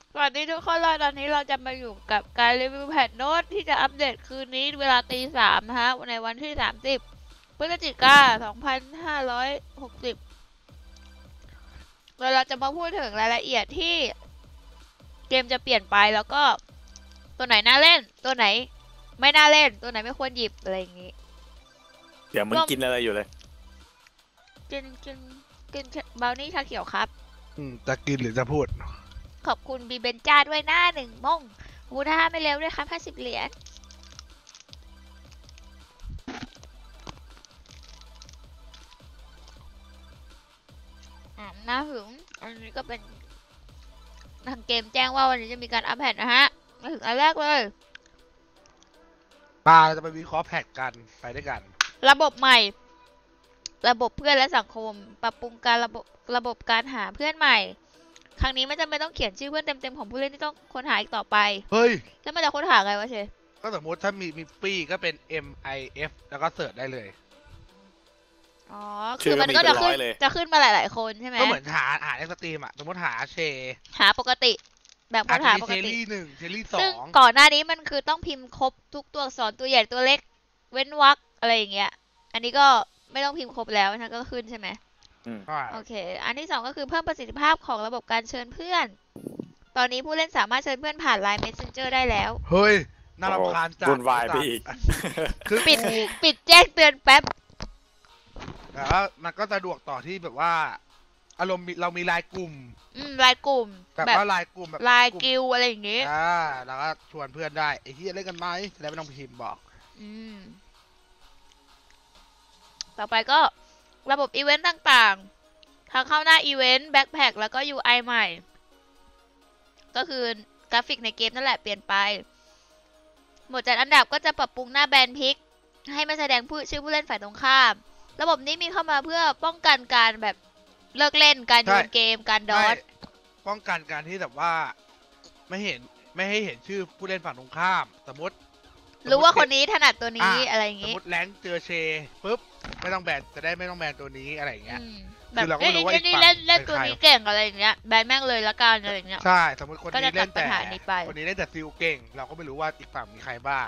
สวัสดีทุกคนเลยตอนนี้เราจะมาอยู่กับการรีวิวแพทโน้ตที่จะอัปเดตคืนนี้เวลาตี 3นะฮะในวันที่30พฤศจิกายน2560เราจะมาพูดถึงรายละเอียดที่เกมจะเปลี่ยนไปแล้วก็ตัวไหนน่าเล่นตัวไหนไม่น่าเล่นตัวไหนไม่ควรหยิบอะไรอย่างนี้เดี๋ยวมึงกินอะไรอยู่เลยกินบราวนี่ชาเขียวครับจะกินหรือจะพูดขอบคุณบีเบนจ้าด้วยหน้า1 ม่งมูท่าไม่เร็วด้วยครับ50 เหรียญน่าถึงอันนี้ก็เป็นทางเกมแจ้งว่าวันนี้จะมีการอัปเดตนะฮะมาถึงอันแรกเลยเราจะไปวิเคราะห์แพทกันไปด้วยกันระบบใหม่ระบบเพื่อนและสังคมปรับปรุงการระบบการหาเพื่อนใหม่ครั้งนี้ไม่จำเป็นต้องเขียนชื่อเพื่อนเต็มๆของผู้เล่นที่ต้องค้นหาอีกต่อไปเฮ้ยแล้วมันจะค้นหาไงวะเชก็สมมติถ้ามีปี้ก็เป็น MIF แล้วก็เสิร์ชได้เลยอ๋อคือมันก็จะขึ้นมาหลายๆคนใช่ไหมก็เหมือนหาในสตรีมอ่ะสมมติหาเชหาปกติแบบค้นหาปกติเชลี่1เชลี่2 ซึ่งก่อนหน้านี้มันคือต้องพิมพ์ครบทุกตัวอักษรตัวใหญ่ตัวเล็กเว้นวรรคอะไรอย่างเงี้ยอันนี้ก็ไม่ต้องพิมพ์ครบแล้วนะก็ขึ้นใช่ไหมโอเคอันที่2ก็คือเพิ่มประสิทธิภาพของระบบการเชิญเพื่อนตอนนี้ผู้เล่นสามารถเชิญเพื่อนผ่าน Line Messenger ได้แล้วเฮ้ยน่ารำคาญจัดวุ่นวายไปอีกปิดแจ้งเตือนแป๊บแต่ว่ามันก็สะดวกต่อที่แบบว่าอารมณ์เรามีไลน์กลุ่มไลน์กลุ่มแบบว่าไลน์กลุ่มแบบไลน์กิลอะไรอย่างงี้แล้วก็ชวนเพื่อนได้ไอ้ที่เล่นกันไหมจะได้ไม่ต้องพิมพ์บอกต่อไปก็ระบบอีเวนต์ต่างๆทางเข้าหน้าอีเวนต์แบ็คแพ็คแล้วก็ UI ใหม่ก็คือกราฟิกในเกมนั่นแหละเปลี่ยนไปหมวดจัดอันดับก็จะปรับปรุงหน้าแบนพิกให้ไม่แสดงชื่อผู้เล่นฝ่ายตรงข้ามระบบนี้มีเข้ามาเพื่อป้องกันการแบบเลิกเล่นการโยนเกมการดอทป้องกันการที่แบบว่าไม่ให้เห็นชื่อผู้เล่นฝั่งตรงข้ามสมมติรู้ว่าคนนี้ถนัดตัวนี้อะไรอย่างงี้สมมติแรงเจอเชปุ๊บไม่ต้องแบนจะได้ไม่ต้องแบนตัวนี้อะไรอย่างเงี้ยแบบเอ้ยนี่เล่นตัวนี้เก่งอะไรอย่างเงี้ยแบนแม่งเลยละกันอะไรอย่างเงี้ยใช่สมมติคนนี้เล่นแต่คนนี้เล่นแต่ซิลเก่งเราก็ไม่รู้ว่าอีกฝั่งมีใครบ้าง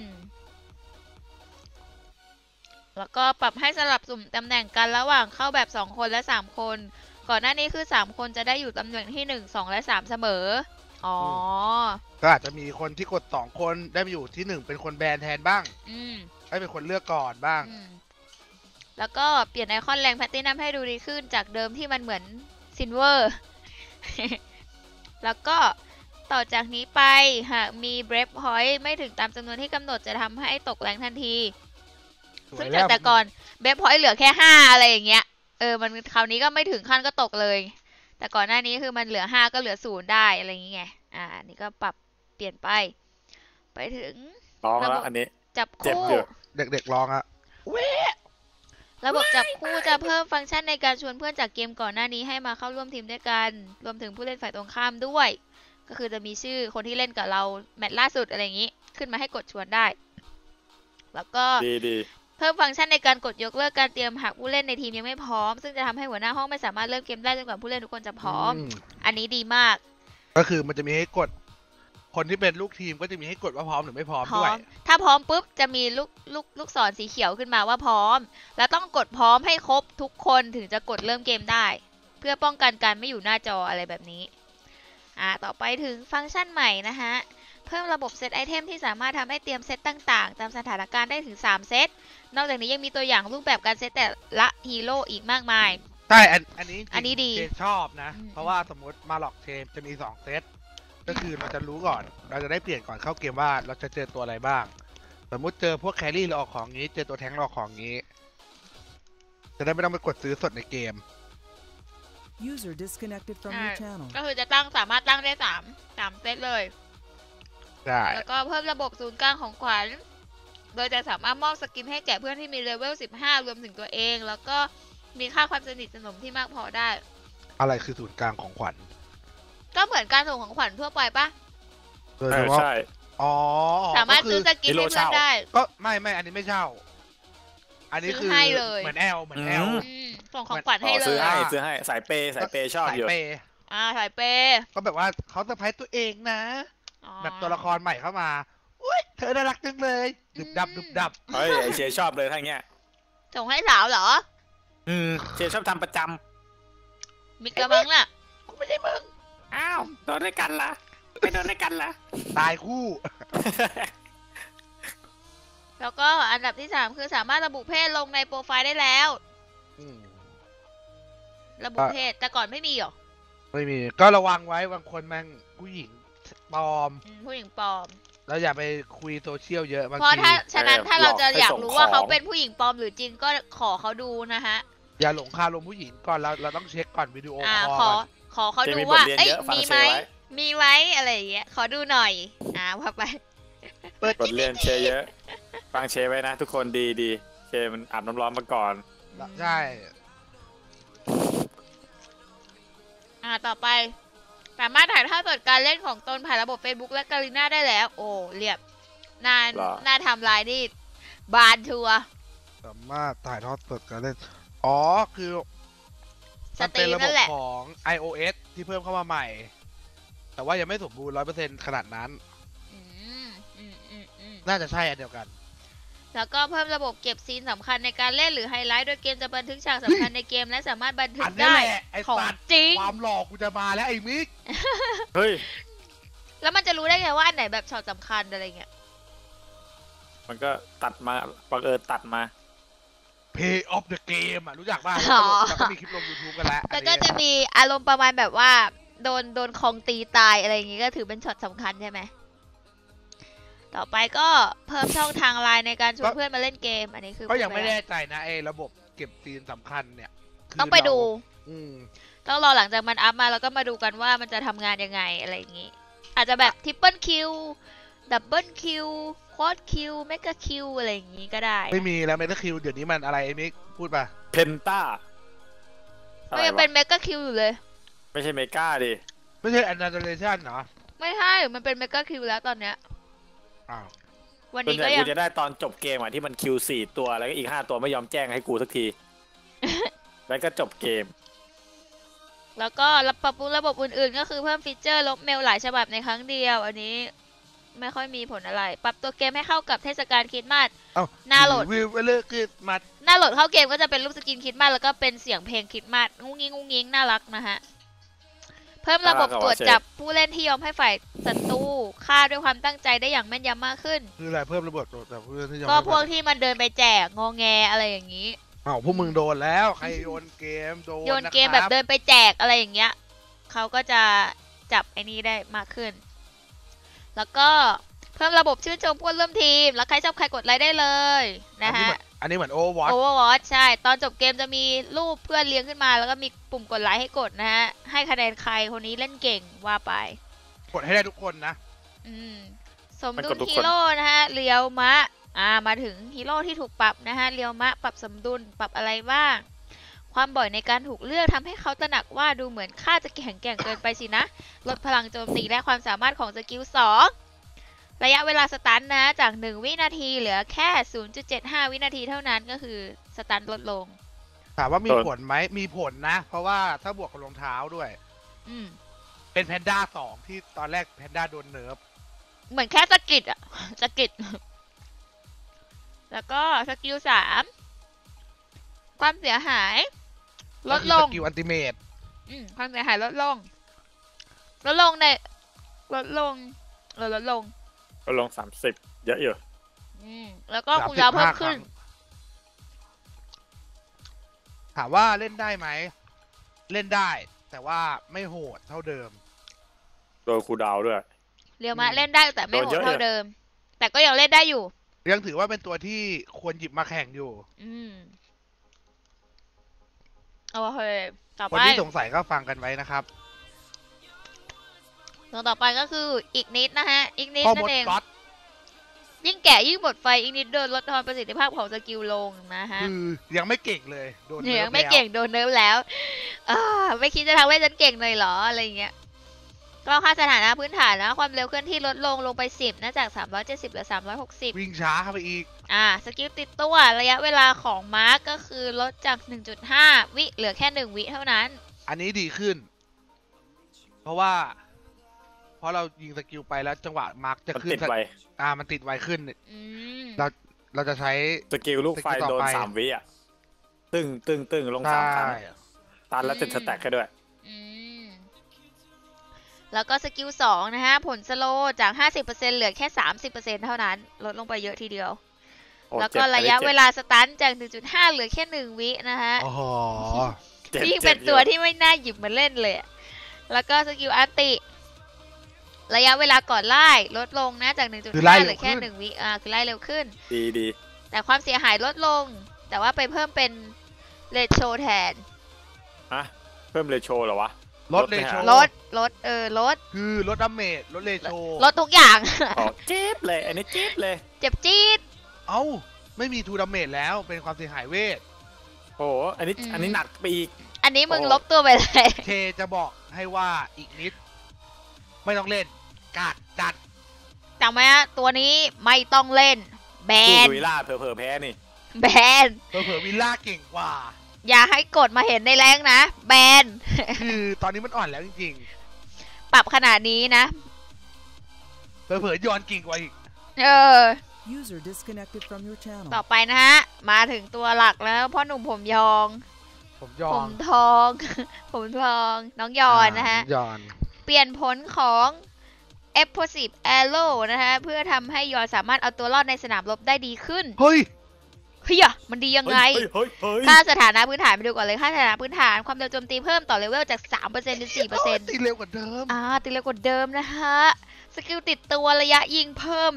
แล้วก็ปรับให้สลับสุ่มตำแหน่งกันระหว่างเข้าแบบ2 คนและ3 คนก่อนหน้านี้คือ3 คนจะได้อยู่ตำแหน่งที่1 2และ3เสมออ๋อก็อาจจะมีคนที่กด2 คนได้ไปอยู่ที่1เป็นคนแบนแทนบ้างให้เป็นคนเลือกก่อนบ้างแล้วก็เปลี่ยนไอคอนแรงแพตตินัมให้ดูดีขึ้นจากเดิมที่มันเหมือนซิลเวอร์แล้วก็ต่อจากนี้ไปหากมีเบรฟพอยต์ไม่ถึงตามจำนวนที่กำหนดจะทำให้ตกแรงทันทีซึ่งจากแต่ก่อนเบฟพอยต์เหลือแค่5อะไรอย่างเงี้ยมันคราวนี้ก็ไม่ถึงขั้นก็ตกเลยแต่ก่อนหน้านี้คือมันเหลือ5ก็เหลือ0ได้อะไรอย่างเงี้ยนี่ก็ปรับเปลี่ยนไปถึงระบบอันนี้จับคู่เด็กๆร้องอะระบบจับคู่จะเพิ่มฟังก์ชันในการชวนเพื่อนจากเกมก่อนหน้านี้ให้มาเข้าร่วมทีมด้วยกันรวมถึงผู้เล่นฝ่ายตรงข้ามด้วยก็คือจะมีชื่อคนที่เล่นกับเราแมตช์ล่าสุดอะไรอย่างนี้ขึ้นมาให้กดชวนได้แล้วก็เพิ่มฟังก์ชันในการกดยกเลิกการเตรียมหากผู้เล่นในทีมยังไม่พร้อมซึ่งจะทำให้หัวหน้าห้องไม่สามารถเริ่มเกมได้จนกว่าผู้เล่นทุกคนจะพร้อมอันนี้ดีมากก็คือมันจะมีให้กดคนที่เป็นลูกทีมก็จะมีให้กดว่าพร้อมหรือไม่พร้อมด้วยถ้าพร้อมปุ๊บจะมีลูกศรสีเขียวขึ้นมาว่าพร้อมแล้วต้องกดพร้อมให้ครบทุกคนถึงจะกดเริ่มเกมได้เพื่อป้องกันการไม่อยู่หน้าจออะไรแบบนี้ต่อไปถึงฟังก์ชันใหม่นะฮะเพิ่มระบบเซตไอเทมที่สามารถทำให้เตรียมเซตต่างๆตามสถานการณ์ได้ถึง3 เซตนอกจากนี้ยังมีตัวอย่างรูปแบบการเซตแต่ละฮีโร่อีกมากมายใช่อันนี้ดีชอบนะเพราะว่าสมมติมาหลอกเทมจะมี2 เซตก็คือเราจะรู้ก่อนเราจะได้เปลี่ยนก่อนเข้าเกมว่าเราจะเจอตัวอะไรบ้างสมมติเจอพวกแครี่เราออกของงี้เจอตัวแทงเราออกของงี้จะได้ไม่ต้องไปกดซื้อสดในเกมก็คือจะสามารถตั้งได้3 เซตเลยแล้วก็เพิ่มระบบศูนย์กลางของขวัญโดยจะสามารถมอบสกินให้แก่เพื่อนที่มีเลเวล15รวมถึงตัวเองแล้วก็มีค่าความสนิทสนมที่มากพอได้อะไรคือศูนย์กลางของขวัญก็เหมือนการส่งของขวัญทั่วไปปะใช่สามารถซื้อสกินให้เพื่อนได้ก็ไม่อันนี้ไม่เช่าอันนี้คือเหมือนแอลส่งของขวัญให้เลยซื้อให้สายเปย์ชอบอยู่สายเปย์ก็แบบว่าเขาเซอร์ไพรส์ตัวเองนะอ๋อแบบตัวละครใหม่เข้ามาอุ้ยเธอน่ารักจังเลยดุบดับดุบดับเฮ้ยไอเชชอบเลยทั้งเนี้ยส่งให้สาวเหรอเชชอบทำประจมิกกะมังน่ะกูไม่ใช่มึงำอ้าวโดนด้วยกันละไม่โดนด้วยกันละตายคู่แล้วก็อันดับที่ 3 คือสามารถระบุเพศลงในโปรไฟล์ได้แล้วอืมระบุเพศแต่ก่อนไม่มีหรอไม่มีก็ระวังไว้บางคนแม่งผู้หญิงปลอมผู้หญิงปลอมแล้วอย่าไปคุยโซเชียลเยอะบางเพราะทีถ้าฉะนั้นถ้าเราจะอยากรู้ว่าเขาเป็นผู้หญิงปลอมหรือจริงก็ขอเขาดูนะฮะอย่าหลงคาลมผู้หญิงก่อนเราต้องเช็คก่อนวิดีโอคอลขอก่อนขอเขาเจดูมีบทว่าเรียนเอ้ยเยอะฟังมีเชไหมไว้มีไหมอะไรอย่างเงี้ยขอดูหน่อยว่าไปเปิดบทเรียนเชเยอะฟังเชไว้นะทุกคนดีเชมันอาบน้ำร้อนมาก่อนใช่ต่อไปสามารถถ่ายทอดสดการเล่นของตนผ่านระบบ Facebook และการีน่าได้แล้ว โอ้เรียบน่าทำลายนี่บานชัวร์สามารถถ่ายทอดสดการเล่นอ๋อคือสมันตรีเป็นมระบนั่บนแหละของ iOS ที่เพิ่มเข้ามาใหม่ แต่ว่ายังไม่สมบูรณ์ 100% ขนาดนั้นอืมน่าจะใช่อันเดียวกันแล้วก็เพิ่มระบบเก็บซีนสำคัญในการเล่นหรือไฮไลท์โดยเกมจะบันทึกฉากสำคัญในเกมและสามารถบันทึอักนนี้ได้แหละไอ้ของสัตว์จริงความหลอกกูจะมาแล้วไอ้มิกเฮ้ยแล้วมันจะรู้ได้ไงว่าอันไหนแบบช็อตสำคัญอะไรเงี้ยมันก็ตัดมาบังเอิญตัดมา Play of the Game อ่ะรู้จักป่ะอ๋อแล้วก็มีคลิปลง YouTube กันแล้วแต่ก็จะมีอารมณ์ประมาณแบบว่าโดนคองตีตายอะไรอย่างงี้ก็ถือเป็นช็อตสำคัญใช่ไหม ต่อไปก็เพิ่มช่องทางไลน์ในการชวนเพื่อนมาเล่นเกม อันนี้คือก็ยังไม่พูดปแน่แล้วใจนะไอ้ระบบเก็บซีนสำคัญเนี่ยคือต้องไปดูอืมต้องรอหลังจากมันอัพมาแล้วก็มาดูกันว่ามันจะทำงานยังไงอะไรอย่างงี้ อาจจะแบบทริปเปิลคิวดับเบิลคิวควอดคิวเมกะคิวอะไรอย่างงี้ก็ได้ไม่มีแล้วเมตาคิวเดี๋ยวนี้มันอะไรไอ้มิกพูดป่ะเพนต้าก็ยังเป็นเมกะคิวอยู่เลยไม่ใช่เมกาดิไม่ใช่ Annihilation เหรอไม่ใช่ มันเป็นเมกะคิวแล้วตอนเนี้ยอ้าววันส่วนนี้ใหญ่ก็ยักูงจะได้ตอนจบเกมที่มันคิว4 ตัวแล้วก็อีก5 ตัวไม่ยอมแจ้งให้กูสักที แล้วก็จบเกมแล้วก็ปรับปรุงระบบอื่นๆ ก็คือเพิ่มฟีเจอร์ลบเมลหลายฉบับในครั้งเดียว อันนี้ไม่ค่อยมีผลอะไร ปรับตัวเกมให้เข้ากับเทศกาลคริสต์มาสเอ้าหน้าโหลดวิวเลิกคือมาหน้าโหลดเข้าเกมก็จะเป็นรูปสกินคริสต์มาสแล้วก็เป็นเสียงเพลงคริสต์มาสงุ้งงิ้งงุ้งงิ้งน่ารักนะฮะ เพิ่มระบบตรวจจับผู้เล่นที่ยอมให้ฝ่ายศัตรูฆ่าด้วยความตั้งใจได้อย่างแม่นยำมากขึ้นคืออะไรเพิ่มระบบตรวจจับผู้เล่นที่ยังก็ไม่พวกที่มันเดินไปแจกงอแงอะไรอย่างนี้อ้าวพวกมึงโดนแล้วใครโยนเกมโดนโยนเกมะคแบรับเดินไปแจกอะไรอย่างเงี้ยเขาก็จะจับไอ้นี่ได้มากขึ้น แล้วก็เพิ่มระบบชื่นชมผู้ร่วมทีม แล้วใครชอบใครกดไลค์ได้เลยนะฮะอันนี้เหมือน Overwatch Overwatch ใช่ ตอนจบเกมจะมีรูปเพื่อนเลี้ยงขึ้นมา แล้วก็มีปุ่มกดไลค์ให้กดนะฮะ ให้คะแนนใครคนนี้เล่นเก่งว่าไปกดให้ได้ทุกคนนะสมดุมันกลดทุกคนฮีโร่นะฮะเรียวมะมาถึงฮีโร่ที่ถูกปรับนะฮะเรียวมะปรับสมดุลปรับอะไรบ้าง ความบ่อยในการถูกเลือกทำให้เขาตระหนักว่าดูเหมือนข้าจะแข็งแกร่งเกินไปสินะ ลดพลังโจมตีและความสามารถของสกิล 2 ระยะเวลาสตันนะจาก 1 วินาทีเหลือแค่ 0.75 วินาทีเท่านั้นก็คือสตันลดลงถามว่ามีผลไหมมีผลนะ เพราะว่าถ้าบวกกับรองเท้าด้วยอืมเป็นแพนด้า2ที่ตอนแรกแพนด้าโดนเนิร์ฟเหมือนแค่สะกิดอะสะกิด แล้วก็สกิล 3 ความเสียหาย ลดลงสกิลอันติเมตความเสียหายลดลง ลดลงในลดลงลดลงก็ลง30 เยอะอยู่แล้วก็คูลดาวน์เพิ่มขึ้นถามว่าเล่นได้ไหม เล่นได้ แต่ว่าไม่โหดเท่าเดิมโดนคูลดาวน์ด้วยเรียวมาเล่นได้แต่ไม่โหโดนเยดอะเท่าเดิม แต่ก็ยังเล่นได้อยู่ยังถือว่าเป็นตัวที่ควรหยิบมาแข่งอยู่โอเคต่อคนไปที่สงสัยก็ฟังกันไว้นะครับตัวต่อไปก็คืออีกนิดนะฮะ อีกนิดพ่อมนั่ดนเองก๊อตยิ่งแก่ยิ่งหมดไฟอีกนิดโดนลดทอนประสิทธิภาพของสกิลลงนะฮะคือยังไม่เก่งเลย โดนเนี่ยเนิยัร์ฟงไม่แล้วเก่งโดนเนิร์ฟแล้วไม่คิดจะทำให้ฉันเก่งเลยเหรออะไรอย่างเงี้ย ก็ค่าสถานะพื้นฐานนะความเร็วเคลื่อนที่ลดลงไป 10นะจาก 370เหลือ 360 วิ่งช้าเข้าไปอีกสกิลติดตัวระยะเวลาของมาร์กก็คือลดจาก 1.5 วิเหลือแค่ 1 วิเท่านั้นอันนี้ดีขึ้นราะว่าพอเรายิงสกิลไปแล้วจังหวะมาร์กจะมันขึ้นติดไวมันติดไวขึ้นอืมเราจะใช้สกิลลูกไฟสกิลต่อโดนไป 3 วิอ่ะตึ้งลงใช่ 3 ครั้งตันแล้วติดสแต็กให้ด้วยอืมแล้วก็สกิล2นะฮะผลสโลว์จาก 50%เหลือแค่ 30%เท่านั้นลดลงไปเยอะทีเดียวโอ้แล้วเจ็ก็บระยะอันนี้เวจ็บลาสตันจาก 1.5 เหลือแค่ 1 วินะฮะโอ้โหเจ็บนี่จ็เป็บนอยู่ตัวที่ไม่น่าหยิบมาเล่นเลยอะแล้วก็สกิลอันติ ระยะเวลาก่อนไล่ลดลงนะจากคือไล่ 1.5 เร็วเหลือแค่ขึ้น 1 วิคือไล่เร็วขึ้นดีแต่ความเสียหายลดลง แต่ว่าไปเพิ่มเป็นเรโชแทนฮะเพิ่มเรโชเหรอวะลดเรโชลดลดคือลดดาเมจลดเรโชลดทุกอย่างอ๋อเจ็บเลยอันนี้เจ็บเลยเจ็บจี๊ดเอ้าไม่มีทูดาเมจแล้วเป็นความเสียหายเวทโอ้โหอันนี้หนักไปอีกอันนี้มึงโอ้ลบตัวไปเลยเคจะบอกให้ว่าอีกนิด ไม่ต้องเล่นกาดจัดจำไหมฮะตัวนี้ไม่ต้องเล่น แบสู้นวิลล่าเผลอๆแพ้นี่แบนเผลอๆวิลล่าเก่งกว่าอย่าให้กดมาเห็นในแรงนะ แบนคือตอนนี้มันอ่อนแล้วจริงปรับขนาดนี้นะๆเผลอๆย้อนเก่งกว่าอีกเออ User disconnected from your channel. ต่อไปนะฮะ มาถึงตัวหลักแล้วพ่อหนุ่มผมยองผมยอผม มทอง ผมทอง น้องยอนนะฮะยอนเปลี่ยนผลของ Explosive Arrow นะฮะ เพื่อทำให้ยอนสามารถเอาตัวรอดในสนามรบได้ดีขึ้นเฮ้ยเฮ้ยอะมันดียังไงเฮ้ยค่าสถานะพื้นฐานไปดูก่อนเลย ค่าสถานะพื้นฐานความเร็วโจมตีเพิ่มต่อเลเวลจาก 3%เป็น 4% ตีเร็วกว่าเดิมตีเร็วกว่าเดิมนะฮะ สกิลติดตัวระยะยิงเพิ่ม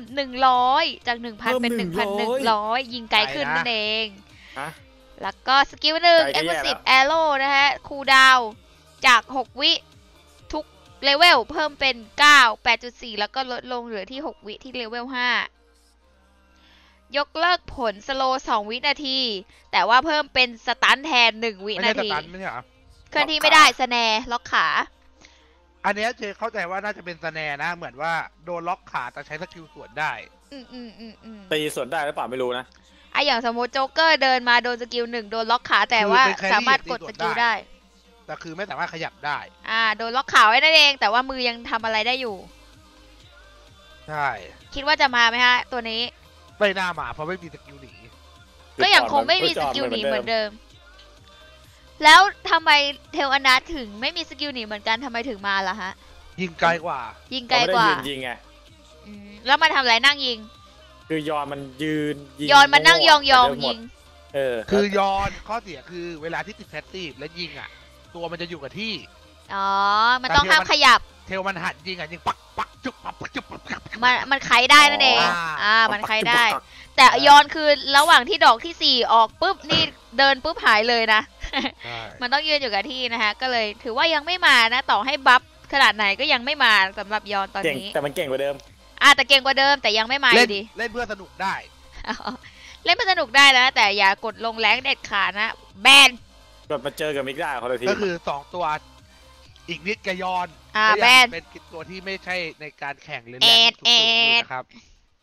100 จาก 1,000 เป็น 1,100 ยิงไกลขึ้นนั่นเองฮะแล้วก็สกิลหนึ่งไกลก็แย่แล้ว Explosive Arrow นะฮะ คูลดาวน์จาก 6 วิทุกเลเวลเพิ่มเป็น 9 8.4 แล้วก็ลดลงเหลือที่ 6 วิที่เลเวล 5 ยกเลิกผลสโลว์2 วินาที แต่ว่าเพิ่มเป็นสตันแทน 1 วิไม่นาใช่สทีตันไม่ใช่เหรอเคลื่อนที่ไม่ได้สแนร์ล็อกขาอันเนี้ยเจเข้าใจว่าน่าจะเป็นสแนร์นะ เหมือนว่าโดนล็อกขาแต่ใช้สกิลสวนได้ตีส่วนได้หรือเปล่าไม่รู้นะอย่างสมมติโจ๊กเกอร์เดินมาโดนสกิล 1 โดนล็อกขาแต่ว่าคือเป็นแครี่สามารถกดตีสสวนกิลได้ได้แต่คือไม่สามารถขยับได้โดนล็อกขาไว้นั่นเอง แต่ว่ามือยังทำอะไรได้อยู่ใช่คิดว่าจะมาไหมฮะ ตัวนี้ไม่น่ามาเพราะไม่มีสกิลหนีก็ยังคงไม่มีสกิลหนีเหมือนเดิม แล้วทำไมเทลอนัทถึงไม่มีสกิลหนีเหมือนกันทำไมถึงมาล่ะฮะยิงไกลกว่ายิงไกไกลกว่ายิงไงแล้วมันทำอะไรนั่งยิงคือยอนมันยืนยิงยอนมันนั่งยองยองไปเรื่หมยิดงคือยอนข้อเสียคือเวลาที่ติดแพสซีฟและยิงอ่ะ ตัวมันจะอยู่กับที่อ๋อ มันต้องห้ามขยับเทลมันหัดยิงอ่ะยิงปักปักจุกปักปักจุกปักปักมันไขได้นั่นเอง มันไขได้ แต่ยอนคือระหว่างที่ดอกที่ 4 ออกปุ๊บนี่เดินปุ๊บหายเลยนะใช่มันต้องยืนอยู่กับที่นะฮะ ก็เลยถือว่ายังไม่มานะ ต่อให้บัฟขนาดไหนก็ยังไม่มาสำหรับยอนตอนเก่งนี้แต่มันเก่งกว่าเดิมแต่เก่งกว่าเดิมแต่ยังไม่มาอเล่นยู่ดีเล่นเพื่อสนุกได้เล่นมันสนุกได้นะ แต่อย่ากดลงแรงเด็ดขาดนะ แบนกดมาเจอกับมิกได้คนละทีก็คือ2ตัวอีกนิดกับยอนแบก็ยันงเป็นตัวที่ไม่ใช่ในการแข่งเล่นแอแรงดสูงๆอยู่แอดนะครับ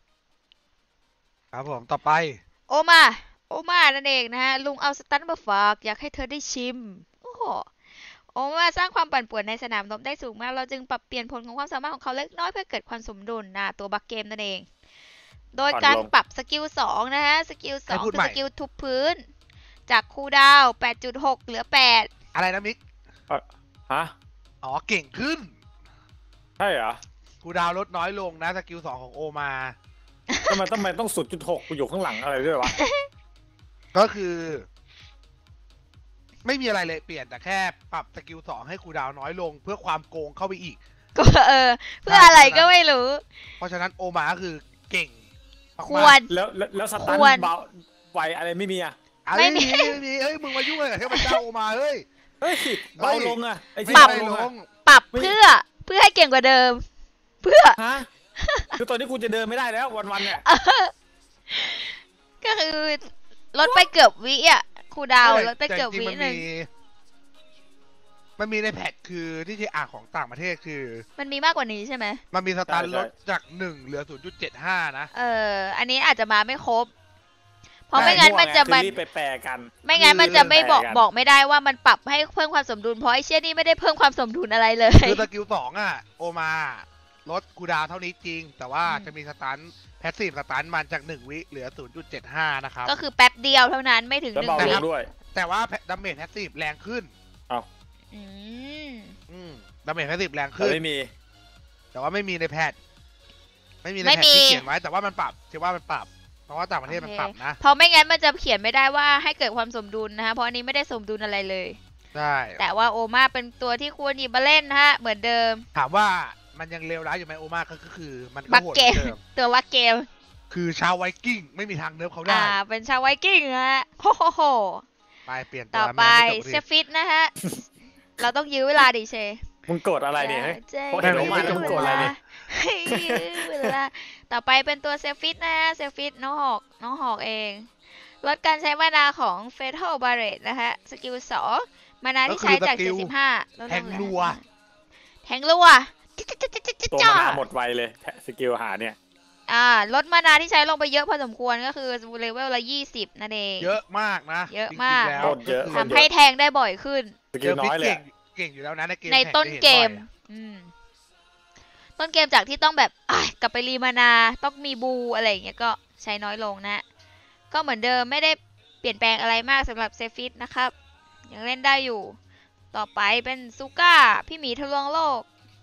ครับผมต่อไปโอมานั่นเองนะฮะ ลุงเอาสตันมาฝากอยากให้เธอได้ชิม โอ้โห โอมาสร้างความปั่นป่วนในสนามรบได้สูงมาก เราจึงปรับเปลี่ยนผลของความสามารถของเขาเล็กน้อยเพื่อเกิดความสมดุลตัวบัคเกมนั่นเอง โดยการปรับสกิล 2 นะฮะ สกิล 2 คือสกิลทุบพื้น จากคูลดาวน์ 8.6 เหลือ 8 อะไรนะมิกฮะอ๋อเก่งขึ้นใช่เหรอกูดาวลดน้อยลงนะสกิล2ของโอมาทำไมต้อง 0.6 กูอยู่ข้างหลังอะไรด้วยวะก็คือ ไม่มีอะไรเลยเปลี่ยนแต่แค่ปรับสกิล2ให้คูลดาวน้อยลงเพื่อความโกงเข้าไปอีกก็เพื่ออะไรก็ไม่รู้เพราะฉะนั้นโอมาก็คือเก่งมากๆควรแล้วสตันควรเบาไวอะไรไม่มีอ่ะไม่มีไม่มีเฮ้ยมึงมายุ่งอะไรกับเทพเจ้าโอมาเฮ้ยเฮ้ยเบาลงอ่ะไอ้ที่ปรับเบาลงลอะงปรับเพื่อให้เก่งกว่าเดิม เพื่อฮะคือตอนนี้กูจะเดินไม่ได้แล้ววันๆเนี่ยก็คือลดไปเกือบวิคูลดาวน์ลดไปเกือบแต่จริวิงๆหนึ่งมันมีในแพทคือที่ที่อ่านของต่างประเทศคือมันมีมากกว่านี้ใช่ไหมมันมีสตาร์ใช่ลดจาก1เหลือ 0.75 นะอันนี้อาจจะมาไม่ครบเพราะไม่งั้นมันจะคือรีบไปแปลกันไม่งั้นมันจะไม่บอกคือบอกไม่ได้ว่ามันปรับให้เพิ่มความสมดุลเพราะไอ้เชี่ยนี่ไม่ได้เพิ่มความสมดุลอะไรเลยคือสกิล2อ่ะโอมาลดคูลดาวน์เท่านี้จริง แต่ว่าจะมีสตันแพสซีฟสตันมันจาก1 วิเหลือ 0.75 นะครับก็คือแป๊บเดียวเท่านั้นไม่ถึงแล้วหนึ่เบาง ลวิงด้วยแต่ว่าดาเมจแพสซีฟแรงขึ้นอืมดาเมจแพสซีฟแรงแต่ขึ้นไม่มีแต่ว่าไม่มีในแพทไม่มีในแพทที่เขียนไว้แต่ว่ามันปรับถือว่ามันปรับ เพราะว่าต่างประเทศมันปรับนะเพราะไม่งั้นมันจะเขียนไม่ได้ว่าให้เกิดความสมดุลนะคะเพราะอันนี้ไม่ได้สมดุลอะไรเลยใช่แต่ว่าโอมาเป็นตัวที่ควรหยิบมาเล่นนะฮะเหมือนเดิมถามว่ามันยังเลวร้ายอยู่ไหมโอมาก็คือมันก็บักโหดเหเกมือมนเดิมตัววักเกมคือชาวไวกิ้งไม่มีทางเนิร์ฟเขาได้เป็นชาวไวกิ้งนะฮะโฮโฮโฮไปเปลี่ยนต่อตัวไปม่งั้นเซม่จบฟิตนะฮะ เราต้องยื้อเวลาดิเชมึงโกรธอะไรเนี่ยเฮ้ยเจ๊โอ้ยเห็นโอมาแล้วมึงโกรธอะไรเนี่ยให้ยื้อเวลาต่อไปเป็นตัวเซฟิตนะฮะเซฟิตน้องหอกเองลดการใช้มานาของเฟเธอร์บาเรตนะฮะสกิล2มานาที่ใช้จาก75ลดลงเหลือแทงรัวตัวมานาหมดไวเลยสกิลหาเนี่ยลดมานาที่ใช้ลงไปเยอะพอสมควรก็คือเลเวลละ20นั่นเองเยอะมากนะเยอะมากจริงๆแล้วโคตรเยอะก็คืทำให้แทงได้บ่อยขึ้นสกิลน้อยเลยเก่งอยู่แล้วนะในเกมในต้นเกมแข่งจะห็นบ่อยอะต้นเกมจากที่ต้องแบบกลับไปรีมานาต้องมีบูอะไรอย่างเงี้ยก็ใช้น้อยลงนะ ก็เหมือนเดิมไม่ได้เปลี่ยนแปลงอะไรมากสำหรับเซฟิตนะครับ ยังเล่นได้อยู่ ต่อไปเป็นซูก้าพี่หมีทะลวงโลก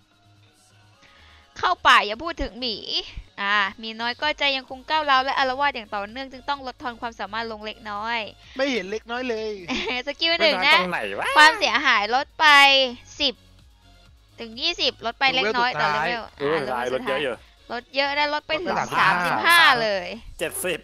เข้าป่าอย่าพูดถึงหมีมีน้อยก็ใจยังคงก้าวร้าวและอาละวาดอย่างต่อเนื่องจึงต้องลดทอนความสามารถลงเล็กน้อยไม่เห็นเล็กน้อยเลยสกิลไม่หนึ่งน้อยนะตรงไหนวะความเสียหายลดไป10ถึง20ลดไปเล็กน้อยต่อเลเวลรายลดเยอะอยู่ลดเยอะนะลดไปถึงลดไป 35เลย 70